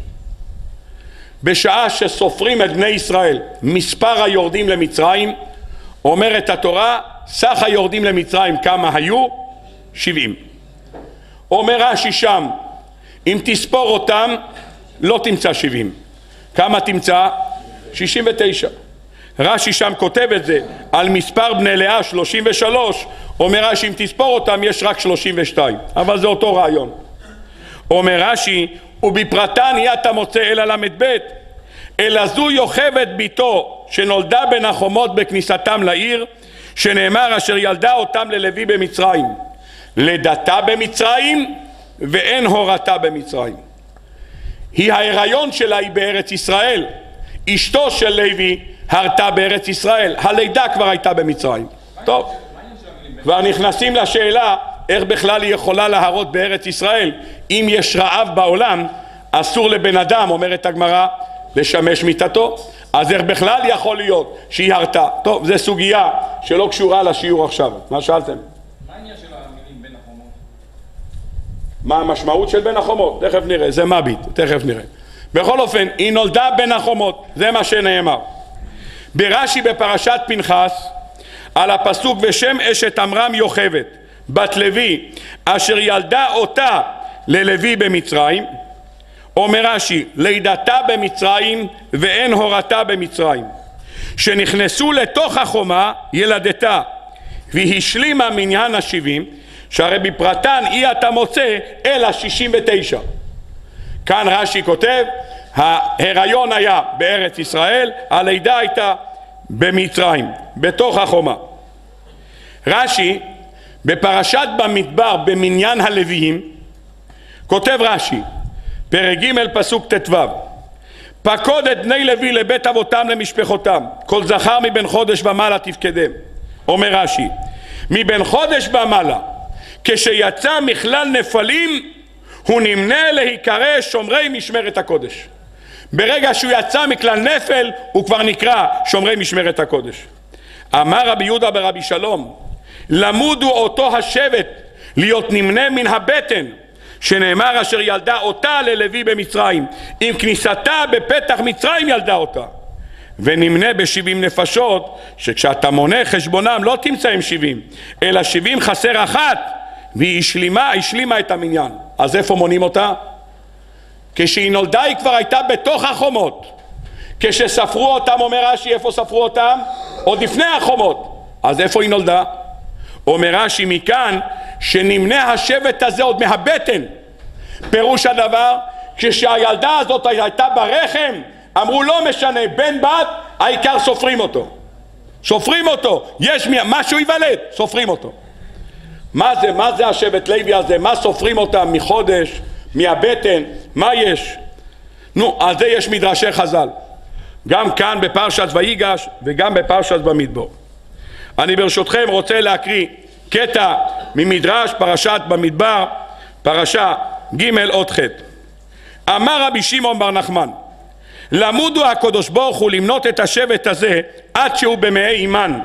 בשעה שסופרים את בני ישראל מספר היורדים למצרים, אומרת התורה, סך היורדים למצרים כמה היו? שבעים. אומר רש"י שם, אם תספור אותם לא תמצא שבעים. כמה תמצא? שישים ותשע. רש"י שם כותב את זה על מספר בני לאה שלושים ושלוש, אומר רש"י אם תספור אותם יש רק שלושים ושתיים, אבל זה אותו רעיון. אומר רש"י, ובפרטן יהיה אתה מוצא אל למד ב', אלא זו יוכבד ביתו שנולדה בין החומות בכניסתם לעיר, שנאמר אשר ילדה אותם ללוי במצרים, לידתה במצרים ואין הורתה במצרים. היא ההיריון שלה היא בארץ ישראל, אשתו של לוי הרתה בארץ ישראל, הלידה כבר הייתה במצרים. טוב, כבר נכנסים לשאלה איך בכלל היא יכולה להרות בארץ ישראל. אם יש רעב בעולם אסור לבן אדם, אומרת הגמרא, לשמש מיטתו, אז איך בכלל יכול להיות שהיא הרתה? טוב, זו סוגיה שלא קשורה לשיעור עכשיו. מה שאלתם? מה העניין של המילים בין החומות? מה המשמעות של בין החומות? תכף נראה, זה מביט, תכף נראה. בכל אופן, היא נולדה בין החומות, זה מה שנאמר. ברש"י בפרשת פנחס, על הפסוק ושם אשת עמרם יוכבד, בת לוי, אשר ילדה אותה ללוי במצרים, אומר רש"י, לידתה במצרים ואין הורתה במצרים, שנכנסו לתוך החומה ילדתה, והיא השלימה מניין השבעים, שהרי בפרטן אי אתה מוצא אלא שישים ותשע. כאן רש"י כותב, ההיריון היה בארץ ישראל, הלידה הייתה במצרים, בתוך החומה. רש"י בפרשת במדבר במניין הלוויים, כותב רש"י, פרק ג' פסוק ט"ו, פקוד את בני לוי לבית אבותם למשפחותם, כל זכר מבין חודש ומעלה תפקדם. אומר רש"י, מבין חודש ומעלה, כשיצא מכלל נפלים, הוא נמנה להיקרא שומרי משמרת הקודש. ברגע שהוא יצא מכלל נפל, הוא כבר נקרא שומרי משמרת הקודש. אמר רבי יהודה ברבי שלום, למודו אותו השבט להיות נמנה מן הבטן, שנאמר אשר ילדה אותה ללוי במצרים, עם כניסתה בפתח מצרים ילדה אותה. ונמנה בשבעים נפשות, שכשאתה מונה חשבונם לא תמצא עם שבעים, אלא שבעים חסר אחת, והיא השלימה, השלימה את המניין. אז איפה מונים אותה? כשהיא נולדה היא כבר הייתה בתוך החומות. כשספרו אותם, אומר רש"י, איפה ספרו אותם? עוד לפני החומות. אז איפה היא נולדה? אומר רש"י מכאן שנמנה השבט הזה עוד מהבטן. פירוש הדבר, כשהילדה הזאת הייתה ברחם, אמרו לא משנה, בן בת, העיקר סופרים אותו. סופרים אותו. יש משהו ייוולד, סופרים אותו. מה זה? מה זה השבט לוי הזה? מה סופרים אותם מחודש, מהבטן? מה יש? נו, על זה יש מדרשי חז"ל. גם כאן בפרשת ויגש וגם בפרשת במדבר. אני ברשותכם רוצה להקריא קטע ממדרש פרשת במדבר, פרשה ג' אות ח'. אמר רבי שמעון בר נחמן, למודו הקדוש ברוך הוא למנות את השבט הזה עד שהוא במאי אימן.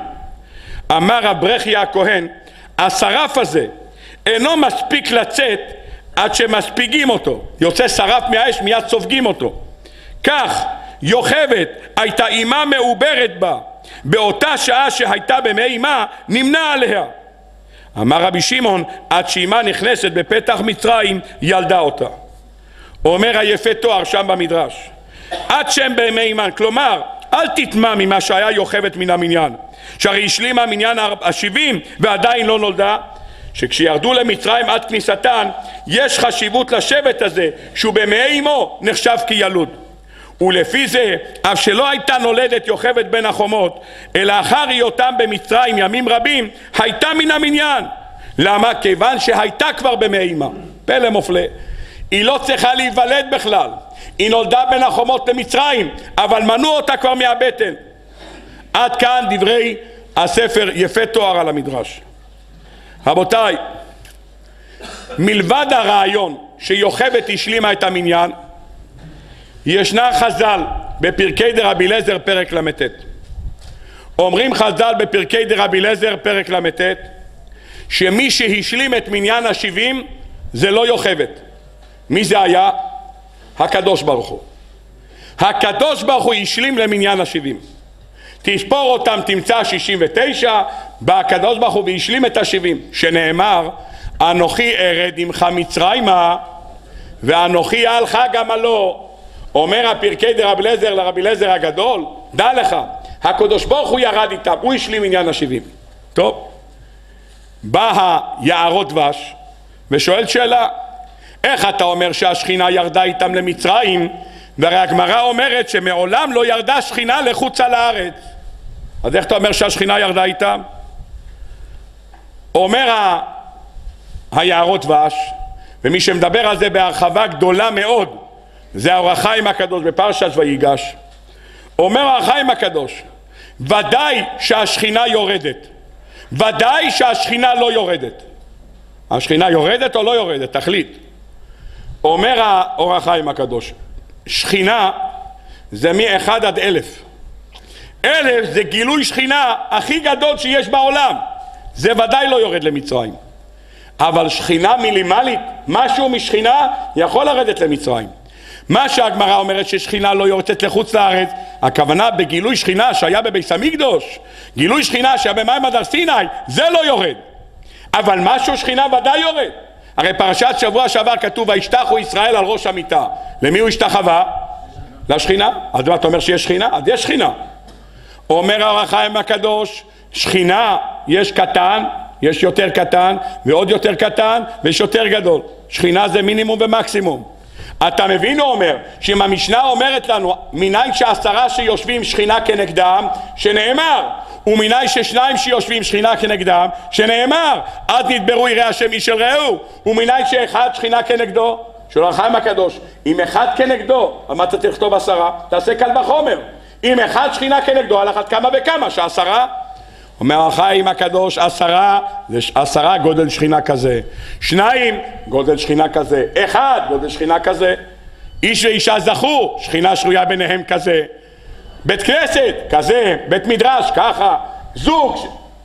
אמר רב ברכיה הכהן, השרף הזה אינו מספיק לצאת עד שמספיגים אותו, יוצא שרף מהאש מיד סופגים אותו. כך יוכבד הייתה אימה מעוברת בה, באותה שעה שהייתה במאי אימה נמנע עליה. אמר רבי שמעון, עד שאימה נכנסת בפתח מצרים ילדה אותה. אומר היפה תואר שם במדרש, עד שהם במאי אימן, כלומר אל תטמע ממה שהיה יוכבד מן המניין, שהרי השלימה מניין השבעים ועדיין לא נולדה. שכשירדו למצרים עד כניסתן יש חשיבות לשבט הזה שהוא במאי אמו נחשב כילוד, ולפי זה אף שלא הייתה נולדת יוכבד בין החומות אלא אחר היותם במצרים ימים רבים הייתה מן המניין. למה? כיוון שהייתה כבר במאי אמה. פלא מופלא, היא לא צריכה להיוולד בכלל, היא נולדה בין החומות למצרים אבל מנעו אותה כבר מהבטן. עד כאן דברי הספר יפה תואר על המדרש. רבותיי, מלבד הרעיון שיוכבד השלימה את המניין, ישנה חז"ל בפרקי דרבי אליעזר פרק למ"ט. אומרים חז"ל בפרקי דרבי אליעזר פרק למ"ט שמי שהשלים את מניין השבעים זה לא יוכבד. מי זה היה? הקדוש ברוך הוא. הקדוש ברוך הוא השלים למניין השבעים. תספור אותם תמצא שישים ותשע, בא הקדוש ברוך הוא והשלים את השבעים, שנאמר אנוכי ארד עמך מצרימה ואנוכי אעלך גמלו. אומר הפרקי דרבי אליעזר לרבי אליעזר הגדול, דע לך, הקדוש ברוך הוא ירד איתם, הוא השלים עניין השבעים. טוב, בא היערות דבש ושואל שאלה, איך אתה אומר שהשכינה ירדה איתם למצרים, והרי הגמרא אומרת שמעולם לא ירדה שכינה לחוץ על הארץ, אז איך אתה אומר שהשכינה ירדה איתם? אומר ה... היערות דבש, ומי שמדבר על זה בהרחבה גדולה מאוד זה האור החיים הקדוש בפרשת ויגש. אומר האור החיים הקדוש, ודאי שהשכינה יורדת, ודאי שהשכינה לא יורדת. השכינה יורדת או לא יורדת? תחליט. אומר האור החיים הקדוש, שכינה זה מאחד עד אלף. אלף זה גילוי שכינה הכי גדול שיש בעולם, זה ודאי לא יורד למצרים. אבל שכינה מינימלית, משהו משכינה יכול לרדת למצרים. מה שהגמרא אומרת ששכינה לא יורדת לחוץ לארץ, הכוונה בגילוי שכינה שהיה בבית המקדוש, גילוי שכינה שהיה במעמד הר סיני, זה לא יורד. אבל משהו שכינה ודאי יורד. הרי פרשת שבוע שעבר כתוב וישתחו ישראל על ראש המיטה. למי הוא השתחווה? לשכינה. אז אתה אומר שיש שכינה? אז יש שכינה. אומר האור החיים הקדוש, שכינה יש קטן, יש יותר קטן ועוד יותר קטן ויש יותר גדול. שכינה זה מינימום ומקסימום. אתה מבין, הוא אומר שאם המשנה אומרת לנו מניין שעשרה שיושבים שכינה כנגדם שנאמר, ומניין ששניים שיושבים שכינה כנגדם שנאמר, אז נדברו יראי השם איש אל רעהו, ומניין שאחד שכינה כנגדו. של האור החיים הקדוש, אם אחד כנגדו, מה אתה צריך לכתוב עשרה? תעשה קל וחומר. אם אחד שכינה כנגדו, על אחת כמה וכמה, שעשרה. אומר האור החיים הקדוש, עשרה זה עשרה גודל שכינה כזה, שניים גודל שכינה כזה, אחד גודל שכינה כזה, איש ואישה זכו, שכינה שרויה ביניהם כזה, בית כנסת כזה, בית מדרש ככה, זוג,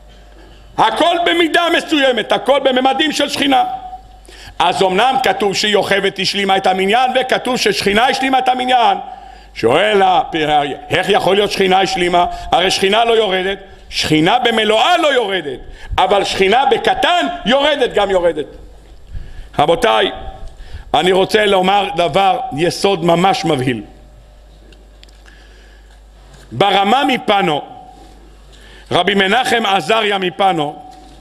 הכל במידה מסוימת, הכל בממדים של שכינה. אז אמנם כתוב שיוכבד השלימה את המניין וכתוב ששכינה השלימה את המניין. שואל איך יכול להיות שכינה השלימה? הרי שכינה לא יורדת, שכינה במלואה לא יורדת, אבל שכינה בקטן יורדת גם יורדת. רבותיי, אני רוצה לומר דבר יסוד ממש מבהיל. ברמה מפנו, רבי מנחם עזריה מפנו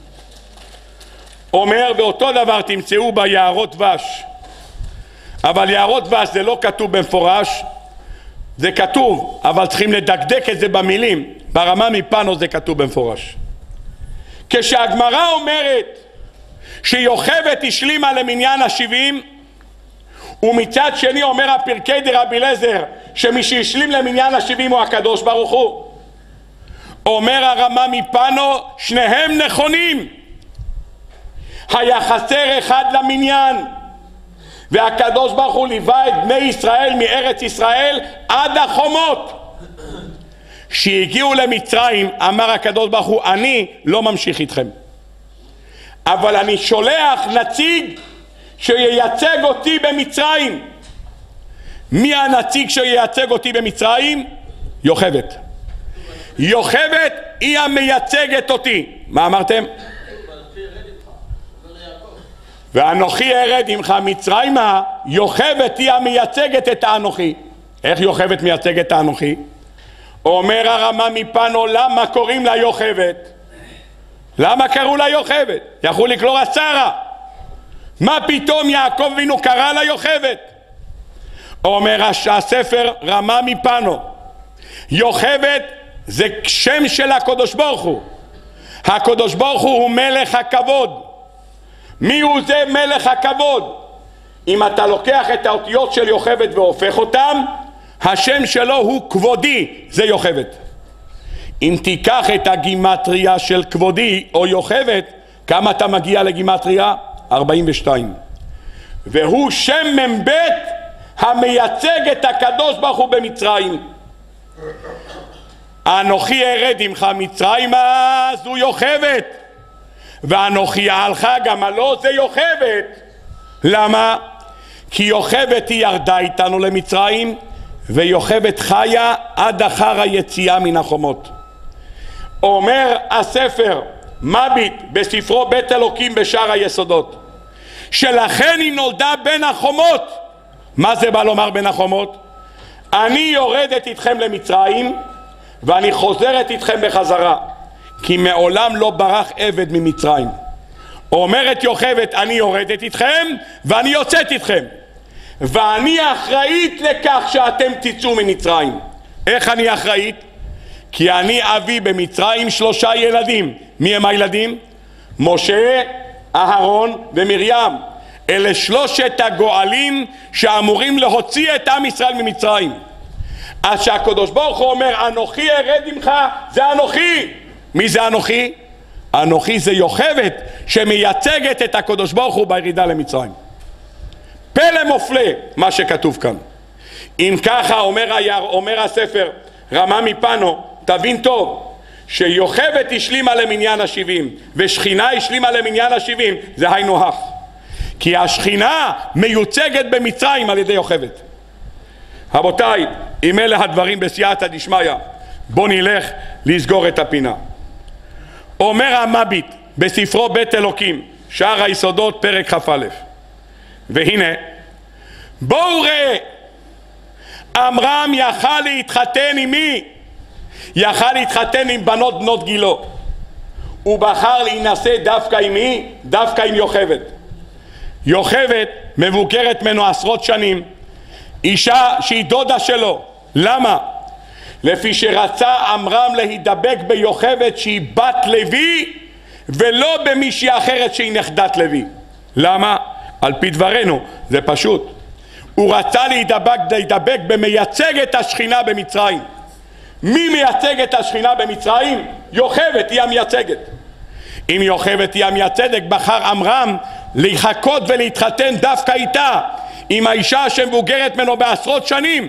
אומר, באותו דבר תמצאו ביערות דבש, אבל יערות דבש זה לא כתוב במפורש, זה כתוב אבל צריכים לדקדק את זה במילים. ברמה מפנו זה כתוב במפורש. כשהגמרא אומרת שיוכבד השלימה למניין השבעים, ומצד שני אומר הפרקי דרבי אליעזר שמי שהשלים למניין השבעים הוא הקדוש ברוך הוא, אומר הרמה מפנו שניהם נכונים. היה חסר אחד למניין, והקדוש ברוך הוא ליווה את בני ישראל מארץ ישראל עד החומות. שהגיעו למצרים אמר הקדוש ברוך הוא, אני לא ממשיך איתכם, אבל אני שולח נציג שייצג אותי במצרים. מי הנציג שייצג אותי במצרים? יוכבד. יוכבד היא המייצגת אותי. מה אמרתם? ואנוכי ארד עמך מצרימה. יוכבד היא המייצגת את האנוכי. איך יוכבד מייצגת את האנוכי? אומר הרמה מפנו, למה קוראים לה יוכבד? למה קראו לה יוכבד? יכלו לקרוא לה שרה. מה פתאום יעקב אבינו קרא לה יוכבד? אומר הספר רמה מפנו, יוכבד זה שם של הקדוש ברוך הוא. הקדוש ברוך הוא הוא מלך הכבוד. מי הוא זה מלך הכבוד? אם אתה לוקח את האותיות של יוכבד והופך אותם, השם שלו הוא כבודי, זה יוכבד. אם תיקח את הגימטריה של כבודי או יוכבד, כמה אתה מגיע לגימטריה? ארבעים ושתיים, והוא שם מ"ב המייצג את הקדוש ברוך הוא במצרים. אנוכי ארד עמך מצרימה זו יוכבת, ואנוכי אעלך גמלו זה יוכבת. למה? כי יוכבת היא ירדה איתנו למצרים, ויוכבת חיה עד אחר היציאה מן החומות. אומר הספר מביט בספרו בית אלוקים בשער היסודות, שלכן היא נולדה בין החומות. מה זה בא לומר בין החומות? אני יורדת איתכם למצרים ואני חוזרת איתכם בחזרה, כי מעולם לא ברח עבד ממצרים. אומרת יוכבת, אני יורדת איתכם ואני יוצאת איתכם, ואני אחראית לכך שאתם תצאו ממצרים. איך אני אחראית? כי אני אביא במצרים שלושה ילדים. מי הם הילדים? משה, אהרון ומרים. אלה שלושת הגואלים שאמורים להוציא את עם ישראל ממצרים. אז שהקדוש ברוך הוא אומר אנוכי ארד עמך, זה אנוכי. מי זה אנוכי? אנוכי זה יוכבת שמייצגת את הקדוש ברוך הוא בירידה למצרים. פלא מופלא מה שכתוב כאן. אם ככה אומר, אומר הספר רמה מפנו, תבין טוב שיוכבת השלימה למניין השבעים ושכינה השלימה למניין השבעים, זה היינו הך, כי השכינה מיוצגת במצרים על ידי יוכבת. רבותיי, אם אלה הדברים בסייעתא דשמיא, בוא נלך לסגור את הפינה. אומר המביט בספרו בית אלוקים שער היסודות פרק כ"א, והנה בואו ראה, עמרם יכל להתחתן עם מי? יכל להתחתן עם בנות בנות גילו, הוא בחר להינשא דווקא עם מי? דווקא עם יוכבת. יוכבת מבוקרת ממנו עשרות שנים, אישה שהיא דודה שלו. למה? לפי שרצה עמרם להידבק ביוכבת שהיא בת לוי ולא במישהי אחרת שהיא נכדת לוי. למה? על פי דברנו זה פשוט, הוא רצה להידבק, להידבק במייצג את השכינה במצרים. מי מייצג את השכינה במצרים? יוכבת היא המייצגת. אם יוכבת היא המייצגת, בחר עמרם לחכות ולהתחתן דווקא איתה, עם האישה שמבוגרת ממנו בעשרות שנים.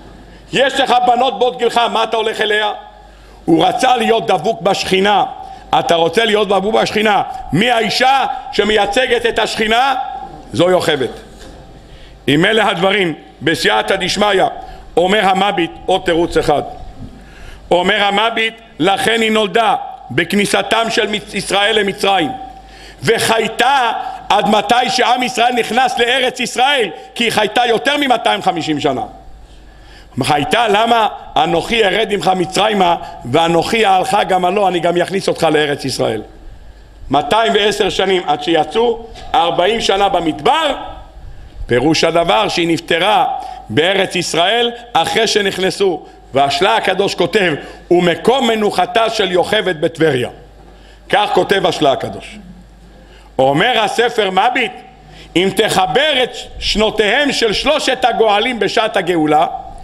יש לך בנות בנות גילך, מה אתה הולך אליה? הוא רצה להיות דבוק בשכינה. אתה רוצה להיות דבוק בשכינה, מי האישה שמייצגת את השכינה? זו יוכבת. אם אלה הדברים בסייעתא דשמיא, אומר המביט עוד תירוץ אחד. אומר המביט, לכן היא נולדה בכניסתם של ישראל למצרים, וחייתה עד מתי שעם ישראל נכנס לארץ ישראל, כי היא חייתה יותר מ-מאתיים וחמישים שנה. חייתה, למה? אנוכי ארד עמך מצרימה ואנוכי אעלך גמלו, אני גם יכניס אותך לארץ ישראל. מאתיים ועשר שנים עד שיצאו, ארבעים שנה במדבר. פירוש הדבר שהיא נפטרה בארץ ישראל אחרי שנכנסו, והשלה הקדוש כותב ומקום מנוחתה של יוכבת בטבריה. כך כותב השלה הקדוש. אומר הספר מביט, אם תחבר את שנותיהם של שלושת הגואלים בשעת הגאולה,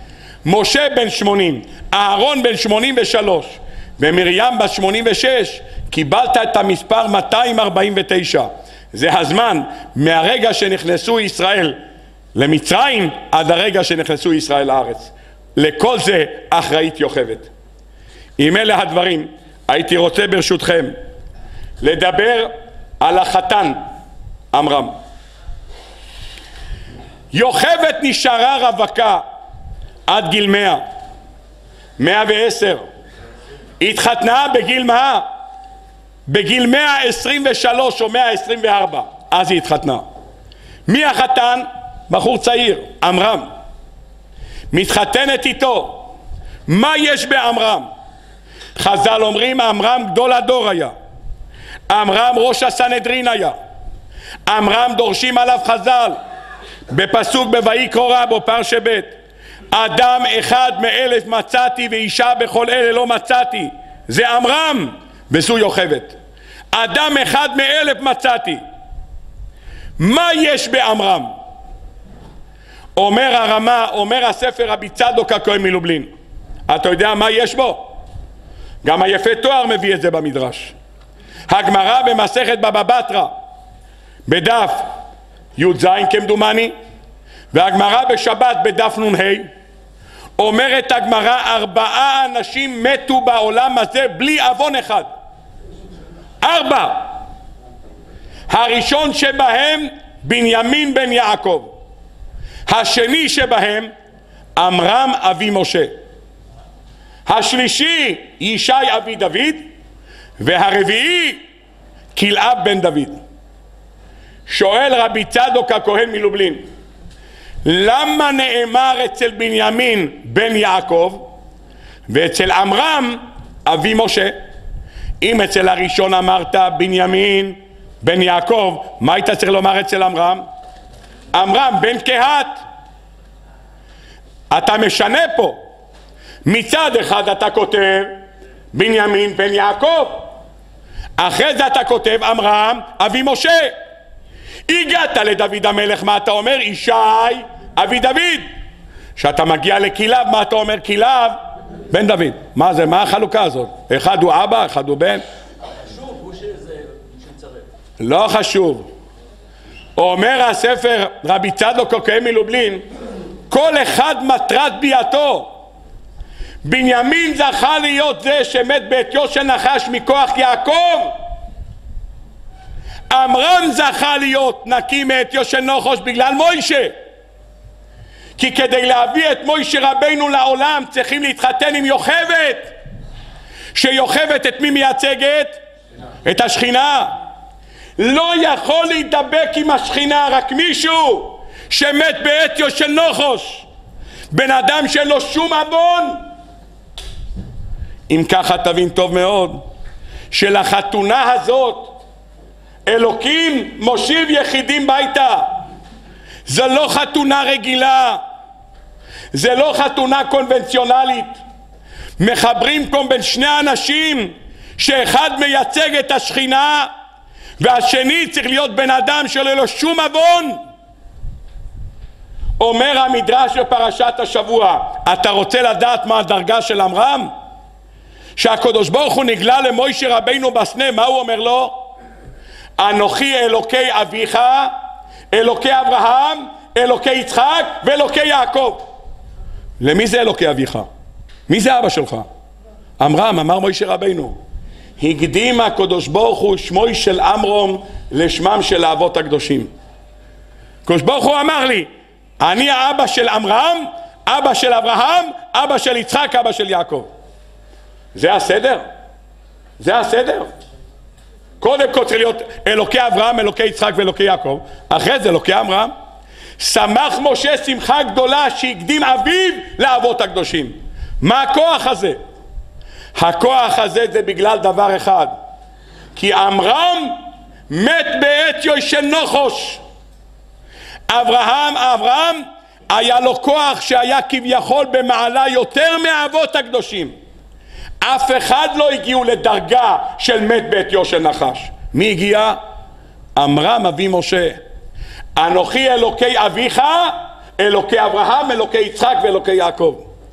משה בן שמונים, אהרון בן שמונים ושלוש ומרים בת שמונים ושש, קיבלת את המספר מאתיים ארבעים ותשע. זה הזמן מהרגע שנכנסו ישראל למצרים עד הרגע שנכנסו ישראל לארץ. לכל זה אחראית יוכבת. אם אלה הדברים, הייתי רוצה ברשותכם לדבר על החתן עמרם. יוכבת נשארה רווקה עד גיל מאה, מאה ועשר. התחתנה בגיל מה? בגיל מאה עשרים ושלוש או מאה עשרים וארבע, אז היא התחתנה. מי החתן? בחור צעיר, עמרם. מתחתנת איתו. מה יש בעמרם? חז"ל אומרים עמרם גדול הדור היה, עמרם ראש הסנהדרין היה, עמרם דורשים עליו חז"ל בפסוק בויקרא רבא פרשת ב', אדם אחד מאלף מצאתי ואישה בכל אלה לא מצאתי. זה עמרם וזו יוכבת. אדם אחד מאלף מצאתי. מה יש בעמרם? אומר הרמה, אומר הספר רבי צדוק הכהן מלובלין, אתה יודע מה יש בו? גם היפה תואר מביא את זה במדרש. הגמרא במסכת בבא בתרא בדף י"ז כמדומני, והגמרא בשבת בדף נ"ה, אומרת הגמרא ארבעה אנשים מתו בעולם הזה בלי עוון אחד. ארבע. הראשון שבהם בנימין בן יעקב, השני שבהם עמרם אבי משה, השלישי ישי אבי דוד, והרביעי כלאב בן דוד. שואל רבי צדוק הכהן מלובלין, למה נאמר אצל בנימין בן יעקב ואצל עמרם אבי משה? אם אצל הראשון אמרת בנימין בן יעקב, מה היית צריך לומר אצל עמרם? עמרם בן קהת. אתה משנה פה, מצד אחד אתה כותב בנימין בן יעקב, אחרי זה אתה כותב עמרם אבי משה. הגעת לדוד המלך, מה אתה אומר? ישי אבי דוד. כשאתה מגיע לכלאב, מה אתה אומר? כלאב בן דוד. מה זה? מה החלוקה הזאת? אחד הוא אבא, אחד הוא בן. חשוב הוא שזה שמצרף. לא חשוב. אומר הספר רבי צדוק הכהן מלובלין, כל אחד מטרת ביאתו. בנימין זכה להיות זה שמת בעטיו של נחש מכוח יעקב. עמרם זכה להיות נקי מעטיו של נחש בגלל מוישה. כי כדי להביא את מוישה רבינו לעולם צריכים להתחתן עם יוכבת, שיוכבת את מי מייצגת? את השכינה. לא יכול להידבק עם השכינה רק מישהו שמת בעטיו של נחש, בן אדם שאין לו שום עוון. אם ככה תבין טוב מאוד שלחתונה הזאת אלוקים מושיב יחידים ביתה. זה לא חתונה רגילה, זה לא חתונה קונבנציונלית. מחברים פה בין שני אנשים שאחד מייצג את השכינה והשני צריך להיות בן אדם שלא לו שום עוון. אומר המדרש בפרשת השבוע, אתה רוצה לדעת מה הדרגה של עמרם? שהקדוש ברוך הוא נגלה למוישה רבינו בסנה, מה הוא אומר לו? אנוכי אלוקי אביך, אלוקי אברהם, אלוקי יצחק ואלוקי יעקב. למי זה אלוקי אביך? מי זה אבא שלך? עמרם, אמר מוישה רבינו. הקדים הקדוש ברוך הוא שמוי של עמרם לשמם של האבות הקדושים. הקדוש ברוך הוא אמר לי, אני האבא של עמרם, אבא של אברהם, אבא של יצחק, אבא של יעקב. זה הסדר? זה הסדר? קודם כל צריך להיות אלוקי אברהם, אלוקי יצחק ואלוקי יעקב, אחרי זה אלוקי עמרם. שמח משה שמחה גדולה שהקדים אביו לאבות הקדושים. מה הכוח הזה? הכוח הזה זה בגלל דבר אחד, כי עמרם מת בעטיו של נחש. אברהם, אברהם היה לו כוח שהיה כביכול במעלה יותר מהאבות הקדושים. אף אחד לא הגיעו לדרגה של מת בעטיו של נחש. מי הגיע? עמרם אבי משה. אנוכי אלוקי אביך, אלוקי אברהם, אלוקי יצחק ואלוקי יעקב.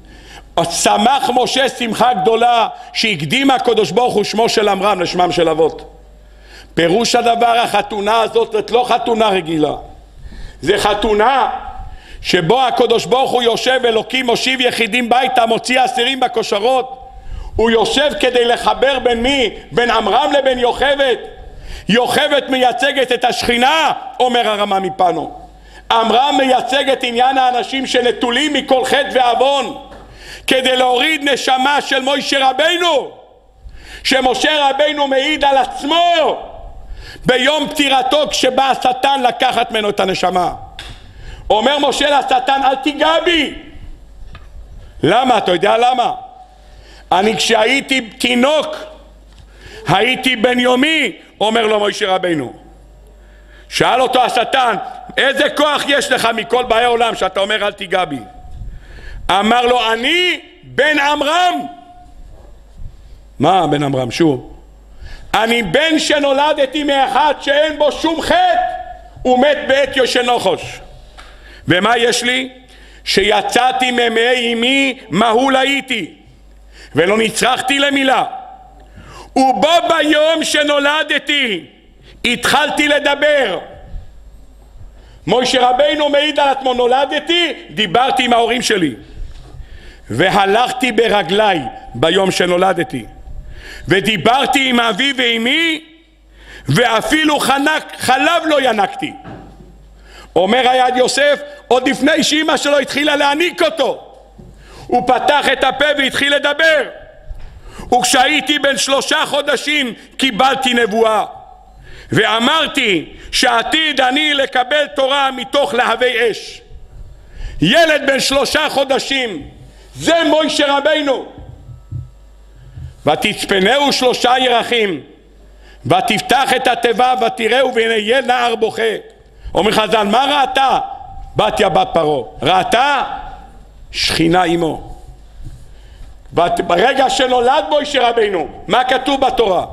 שמח משה שמחה גדולה שהקדים הקדוש ברוך הוא שמו של עמרם לשמם של אבות. פירוש הדבר, החתונה הזאת זאת לא חתונה רגילה, זה חתונה שבו הקדוש ברוך הוא יושב, אלוקים מושיב יחידים ביתה, מוציא אסירים בכושרות. הוא יושב כדי לחבר בין מי? בין עמרם לבין יוכבת. יוכבת מייצגת את השכינה, אומר הרמה מפנו. עמרם מייצג את עניין האנשים שנטולים מכל חטא ועוון, כדי להוריד נשמה של מוישה רבינו, שמשה רבינו מעיד על עצמו ביום פטירתו כשבא השטן לקחת ממנו את הנשמה. אומר משה לשטן, אל תיגע בי. למה? אתה יודע למה? אני כשהייתי תינוק, הייתי בן יומי, אומר לו מוישה רבינו. שאל אותו השטן, איזה כוח יש לך מכל באי עולם שאתה אומר אל תיגע בי? אמר לו, אני בן עמרם. מה בן עמרם? שוב, אני בן שנולדתי מאחד שאין בו שום חטא, הוא מת בעטיו של נחש. ומה יש לי? שיצאתי ממעי אמי מהול הייתי ולא נצרכתי למילה, ובו ביום שנולדתי התחלתי לדבר מוישה רבינו מעיד על עצמו, נולדתי, דיברתי עם ההורים שלי והלכתי ברגליי ביום שנולדתי ודיברתי עם אבי ואמי ואפילו חנק, חלב לא ינקתי. אומר היד יוסף, עוד לפני שאמא שלו התחילה להניק אותו הוא פתח את הפה והתחיל לדבר. וכשהייתי בן שלושה חודשים קיבלתי נבואה ואמרתי שעתיד אני לקבל תורה מתוך להבי אש. ילד בן שלושה חודשים, זה מוישה רבינו. ותצפנהו שלושה ירחים ותפתח את התיבה ותראהו והנה יהיה נער בוכה. אומר חז"ל, מה ראתה בתיה בת פרעה? ראתה שכינה עמו. ברגע שנולד מוישה רבינו, מה כתוב בתורה?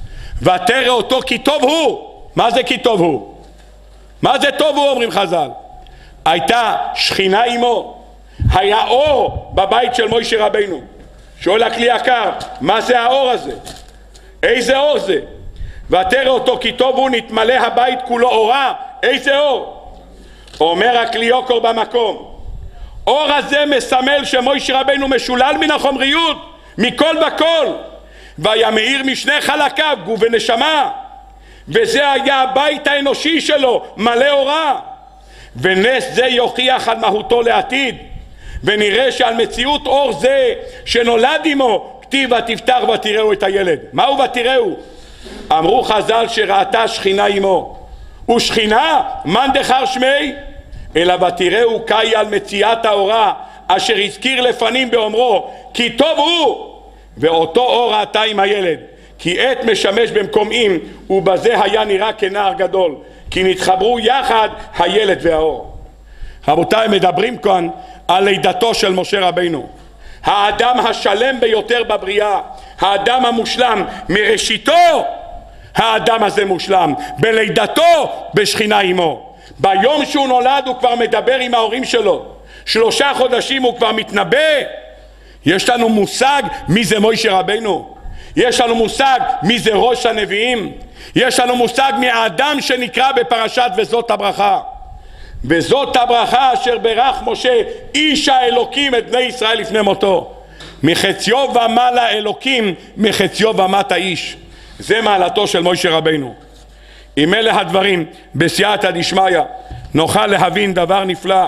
ותרא אותו כי טוב הוא. מה זה כי טוב הוא? מה זה טוב הוא, אומרים חז"ל? הייתה שכינה עמו, היה אור בבית של מוישה רבינו. שואל הכלי יקר, מה זה האור הזה? איזה אור זה? ותרא אותו כי טוב הוא, נתמלא הבית כולו אורה. איזה אור? אומר הכלי יוקר במקום, אור הזה מסמל שמוישה רבינו משולל מן החומריות, מכל בכל, והיה מאיר משני חלקיו, גוף ונשמה, וזה היה הבית האנושי שלו, מלא אורה. ונס זה יוכיח על מהותו לעתיד, ונראה שעל מציאות אור זה שנולד עמו כתיב ותפתח ותראהו את הילד. מהו ותראהו? אמרו חז"ל שראתה שכינה עמו, ושכינה מן דחר שמי, אלא ותראהו קאי על מציאת האורה אשר הזכיר לפנים באומרו כי טוב הוא, ואותו אור ראתה עם הילד, כי עת משמש במקום אם, ובזה היה נראה כנער גדול, כי נתחברו יחד הילד והאור. רבותיי, מדברים כאן על לידתו של משה רבינו, האדם השלם ביותר בבריאה, האדם המושלם מראשיתו. האדם הזה מושלם בלידתו בשכינה עמו. ביום שהוא נולד הוא כבר מדבר עם ההורים שלו, שלושה חודשים הוא כבר מתנבא. יש לנו מושג מי זה מוישה רבינו, יש לנו מושג מי זה ראש הנביאים, יש לנו מושג מהאדם שנקרא בפרשת וזאת הברכה. וזאת הברכה אשר ברך משה איש האלוקים את בני ישראל לפני מותו, מחציו ומעלה אלוקים, מחציו ומטה איש. זה מעלתו של מוישה רבינו. עם אלה הדברים בסייעתא דשמיא נוכל להבין דבר נפלא.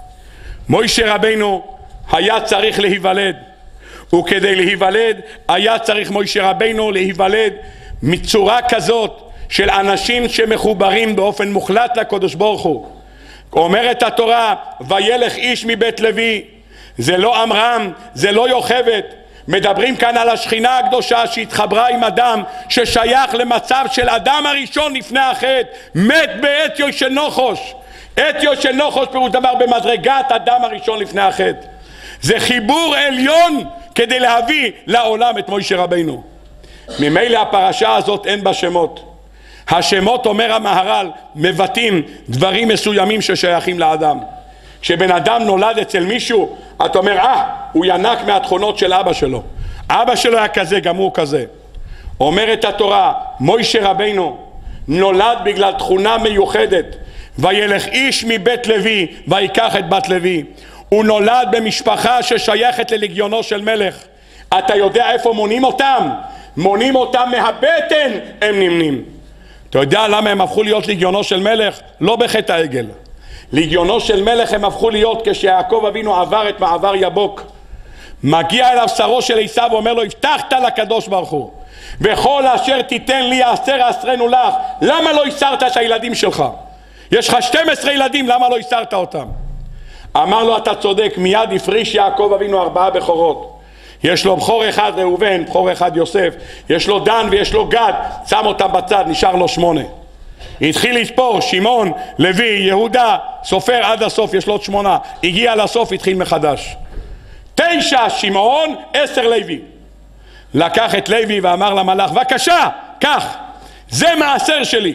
מוישה רבינו היה צריך להיוולד, וכדי להיוולד היה צריך מוישה רבינו להיוולד מצורה כזאת של אנשים שמחוברים באופן מוחלט לקדוש ברוך הוא. אומרת התורה וילך איש מבית לוי. זה לא עמרם, זה לא יוכבד. מדברים כאן על השכינה הקדושה שהתחברה עם אדם ששייך למצב של אדם הראשון לפני החטא, מת באתיו של נוחוש. אתיו של נוחוש פירוש דבר במדרגת אדם הראשון לפני החטא. זה חיבור עליון כדי להביא לעולם את מוישה רבינו. ממילא הפרשה הזאת אין בה שמות. השמות, אומר המהר"ל, מבטאים דברים מסוימים ששייכים לאדם. כשבן אדם נולד אצל מישהו, אתה אומר, אה, הוא ינק מהתכונות של אבא שלו. אבא שלו היה כזה, גם הוא כזה. אומרת התורה, מוישה רבינו נולד בגלל תכונה מיוחדת. וילך איש מבית לוי ויקח את בת לוי. הוא נולד במשפחה ששייכת ללגיונו של מלך. אתה יודע איפה מונים אותם? מונים אותם מהבטן, הם נמנים. אתה יודע למה הם הפכו להיות לגיונו של מלך? לא בחטא העגל. לגיונו של מלך הם הפכו להיות כשיעקב אבינו עבר את מעבר יבוק. מגיע אליו שרו של עשיו ואומר לו, הבטחת לקדוש ברוך הוא, וכל אשר תיתן לי עשר עשרנו לך. למה לא הסרת את הילדים שלך? יש לך שתים עשרה ילדים, למה לא הסרת אותם? אמר לו, אתה צודק. מיד הפריש יעקב אבינו ארבעה בכורות. יש לו בכור אחד ראובן, בכור אחד יוסף, יש לו דן ויש לו גד, שם אותם בצד, נשאר לו שמונה. התחיל לספור, שמעון, לוי, יהודה, סופר עד הסוף, יש לו עוד שמונה. הגיע לסוף, התחיל מחדש. תשע שמעון, עשר לוי. לקח את לוי ואמר למלאך, בבקשה, קח, זה מעשר שלי.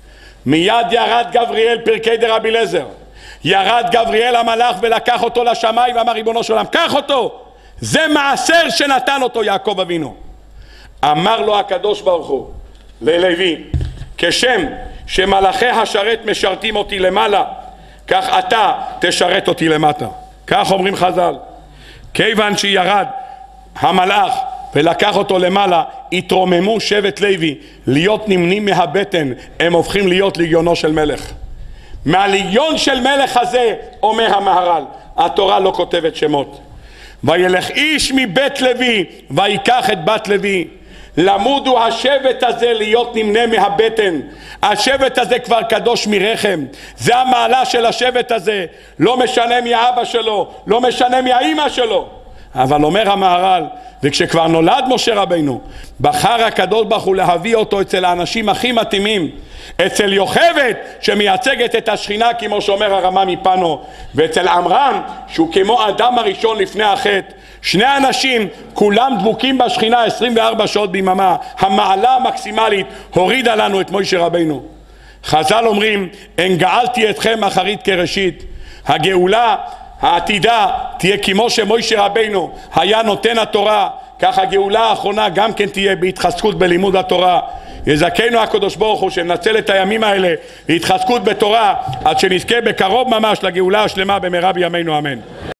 מיד ירד גבריאל, פרקי דרבי אליעזר. ירד גבריאל המלאך ולקח אותו לשמיים ואמר, ריבונו של עולם, קח אותו. זה מעשר שנתן אותו יעקב אבינו. אמר לו הקדוש ברוך הוא ללוי, כשם שמלאכי השרת משרתים אותי למעלה, כך אתה תשרת אותי למטה. כך אומרים חז"ל. כיוון שירד המלאך ולקח אותו למעלה, התרוממו שבט לוי להיות נמנים מהבטן, הם הופכים להיות לגיונו של מלך. מהליגיון של מלך הזה, אומר המהר"ל, התורה לא כותבת שמות. וילך איש מבית לוי ויקח את בת לוי. למודו השבט הזה להיות נמנה מהבטן. השבט הזה כבר קדוש מרחם, זה המעלה של השבט הזה, לא משנה מי האבא שלו, לא משנה מי האמא שלו. אבל אומר המהר"ל, וכשכבר נולד משה רבינו, בחר הקדוש ברוך הוא להביא אותו אצל האנשים הכי מתאימים, אצל יוכבד שמייצגת את השכינה כמו שאומר הרמ"א מפנו, ואצל עמרם שהוא כמו אדם הראשון לפני החטא. שני אנשים כולם דבוקים בשכינה עשרים וארבע שעות ביממה. המעלה המקסימלית הורידה לנו את משה רבינו. חז"ל אומרים, אין גאלתי אתכם אחרית כראשית. הגאולה העתידה תהיה כמו שמשה רבינו היה נותן התורה, כך הגאולה האחרונה גם כן תהיה בהתחזקות בלימוד התורה. יזכנו הקדוש ברוך הוא שננצל את הימים האלה להתחזקות בתורה עד שנזכה בקרוב ממש לגאולה השלמה במהרה בימינו אמן.